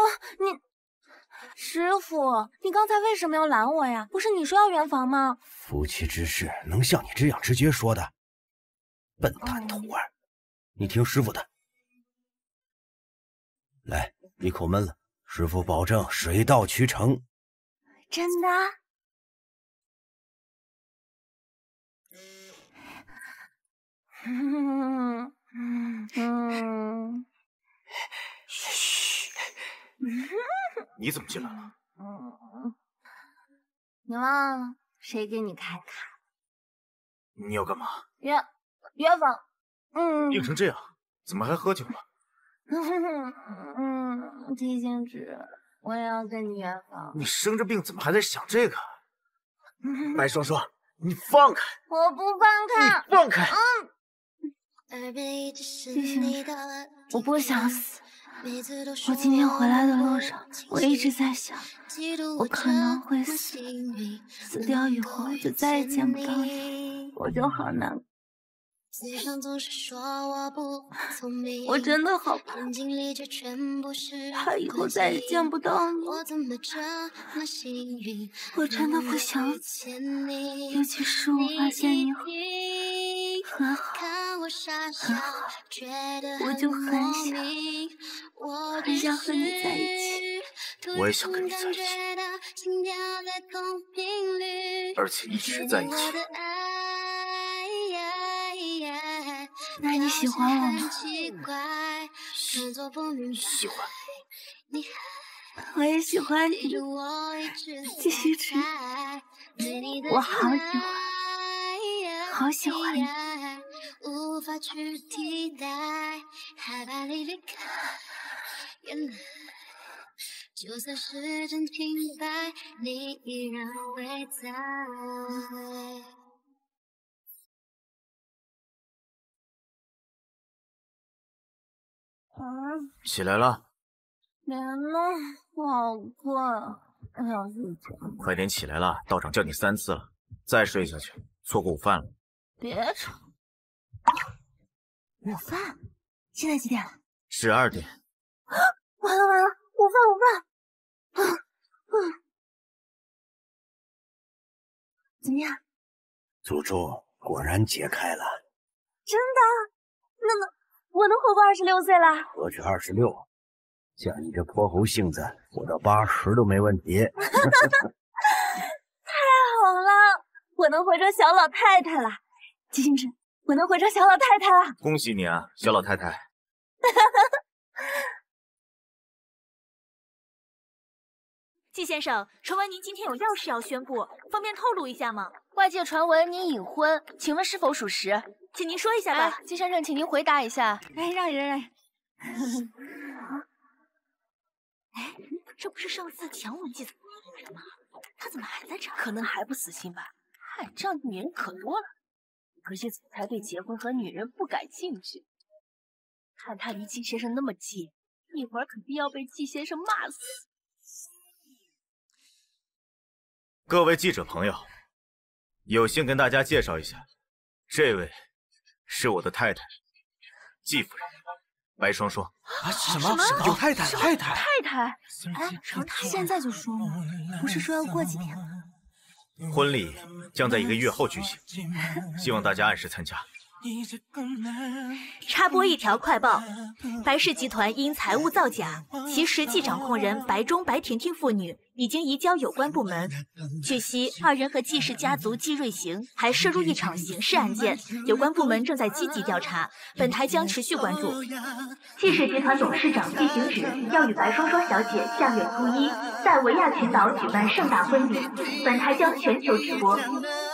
师傅，你刚才为什么要拦我呀？不是你说要圆房吗？ 夫妻之事能像你这样直接说的？笨蛋徒儿，你听师傅的。来，一口闷了，师傅保证水到渠成。 真的？ 嘘，你怎么进来了？ 你忘了谁给你开卡？ 你要干嘛？ 约房。 病成这样，怎么还喝酒了？ 季星芷，我也要跟你圆房。 你生着病怎么还在想这个？白双双，你放开！ 我不放开！ 你放开！ 季星芷，我不想死。我今天回来的路上，我一直在想，我可能会死，死掉以后就再也见不到你，我就好难过。我真的好怕，怕以后再也见不到你。我真的不想死，尤其是我发现你很好，我就很想和你在一起。 我也想跟你在一起，而且一直在一起。 那你喜欢我吗？ 喜欢。 我也喜欢你，季星芷，我好喜欢，好喜欢你。 就算时针停摆，你依然会在。 起来了。 别了，我好困，我想睡觉。 快点起来了，道长叫你3次了，再睡下去，错过午饭了。 别吵。午饭？现在几点了 ？12点。 完了，午饭。怎么样？ 诅咒果然解开了。 真的？那我能活过26岁了？ 何止26，像你这泼猴性子，活到80都没问题。 太好了，我能活成小老太太了。季星芷，我能活成小老太太了。 恭喜你啊，小老太太。 季先生，传闻您今天有要事要宣布，方便透露一下吗？ 外界传闻您已婚，请问是否属实？ 请您说一下吧。 季先生，请您回答一下。 哎，让一让。哎，这不是上次强吻季子的吗？他怎么还在这儿？ 可能还不死心吧。嗨，这样的女人可多了。可惜总裁对结婚和女人不感兴趣。看他离季先生那么近，一会儿肯定要被季先生骂死。 各位记者朋友，有幸跟大家介绍一下，这位是我的太太，季夫人白双双。 什么？有太太？ 太太？ 哎，现在就说吗？不是说要过几天吗？ 婚礼将在1个月后举行，希望大家按时参加。 插播一条快报：白氏集团因财务造假，其实际掌控人白中、白婷婷父女已经移交有关部门。据悉，二人和季氏家族季瑞行还涉入一场刑事案件，有关部门正在积极调查，本台将持续关注。季氏集团董事长季行止要与白双双小姐下月初1在维亚群岛举办盛大婚礼，本台将全球直播。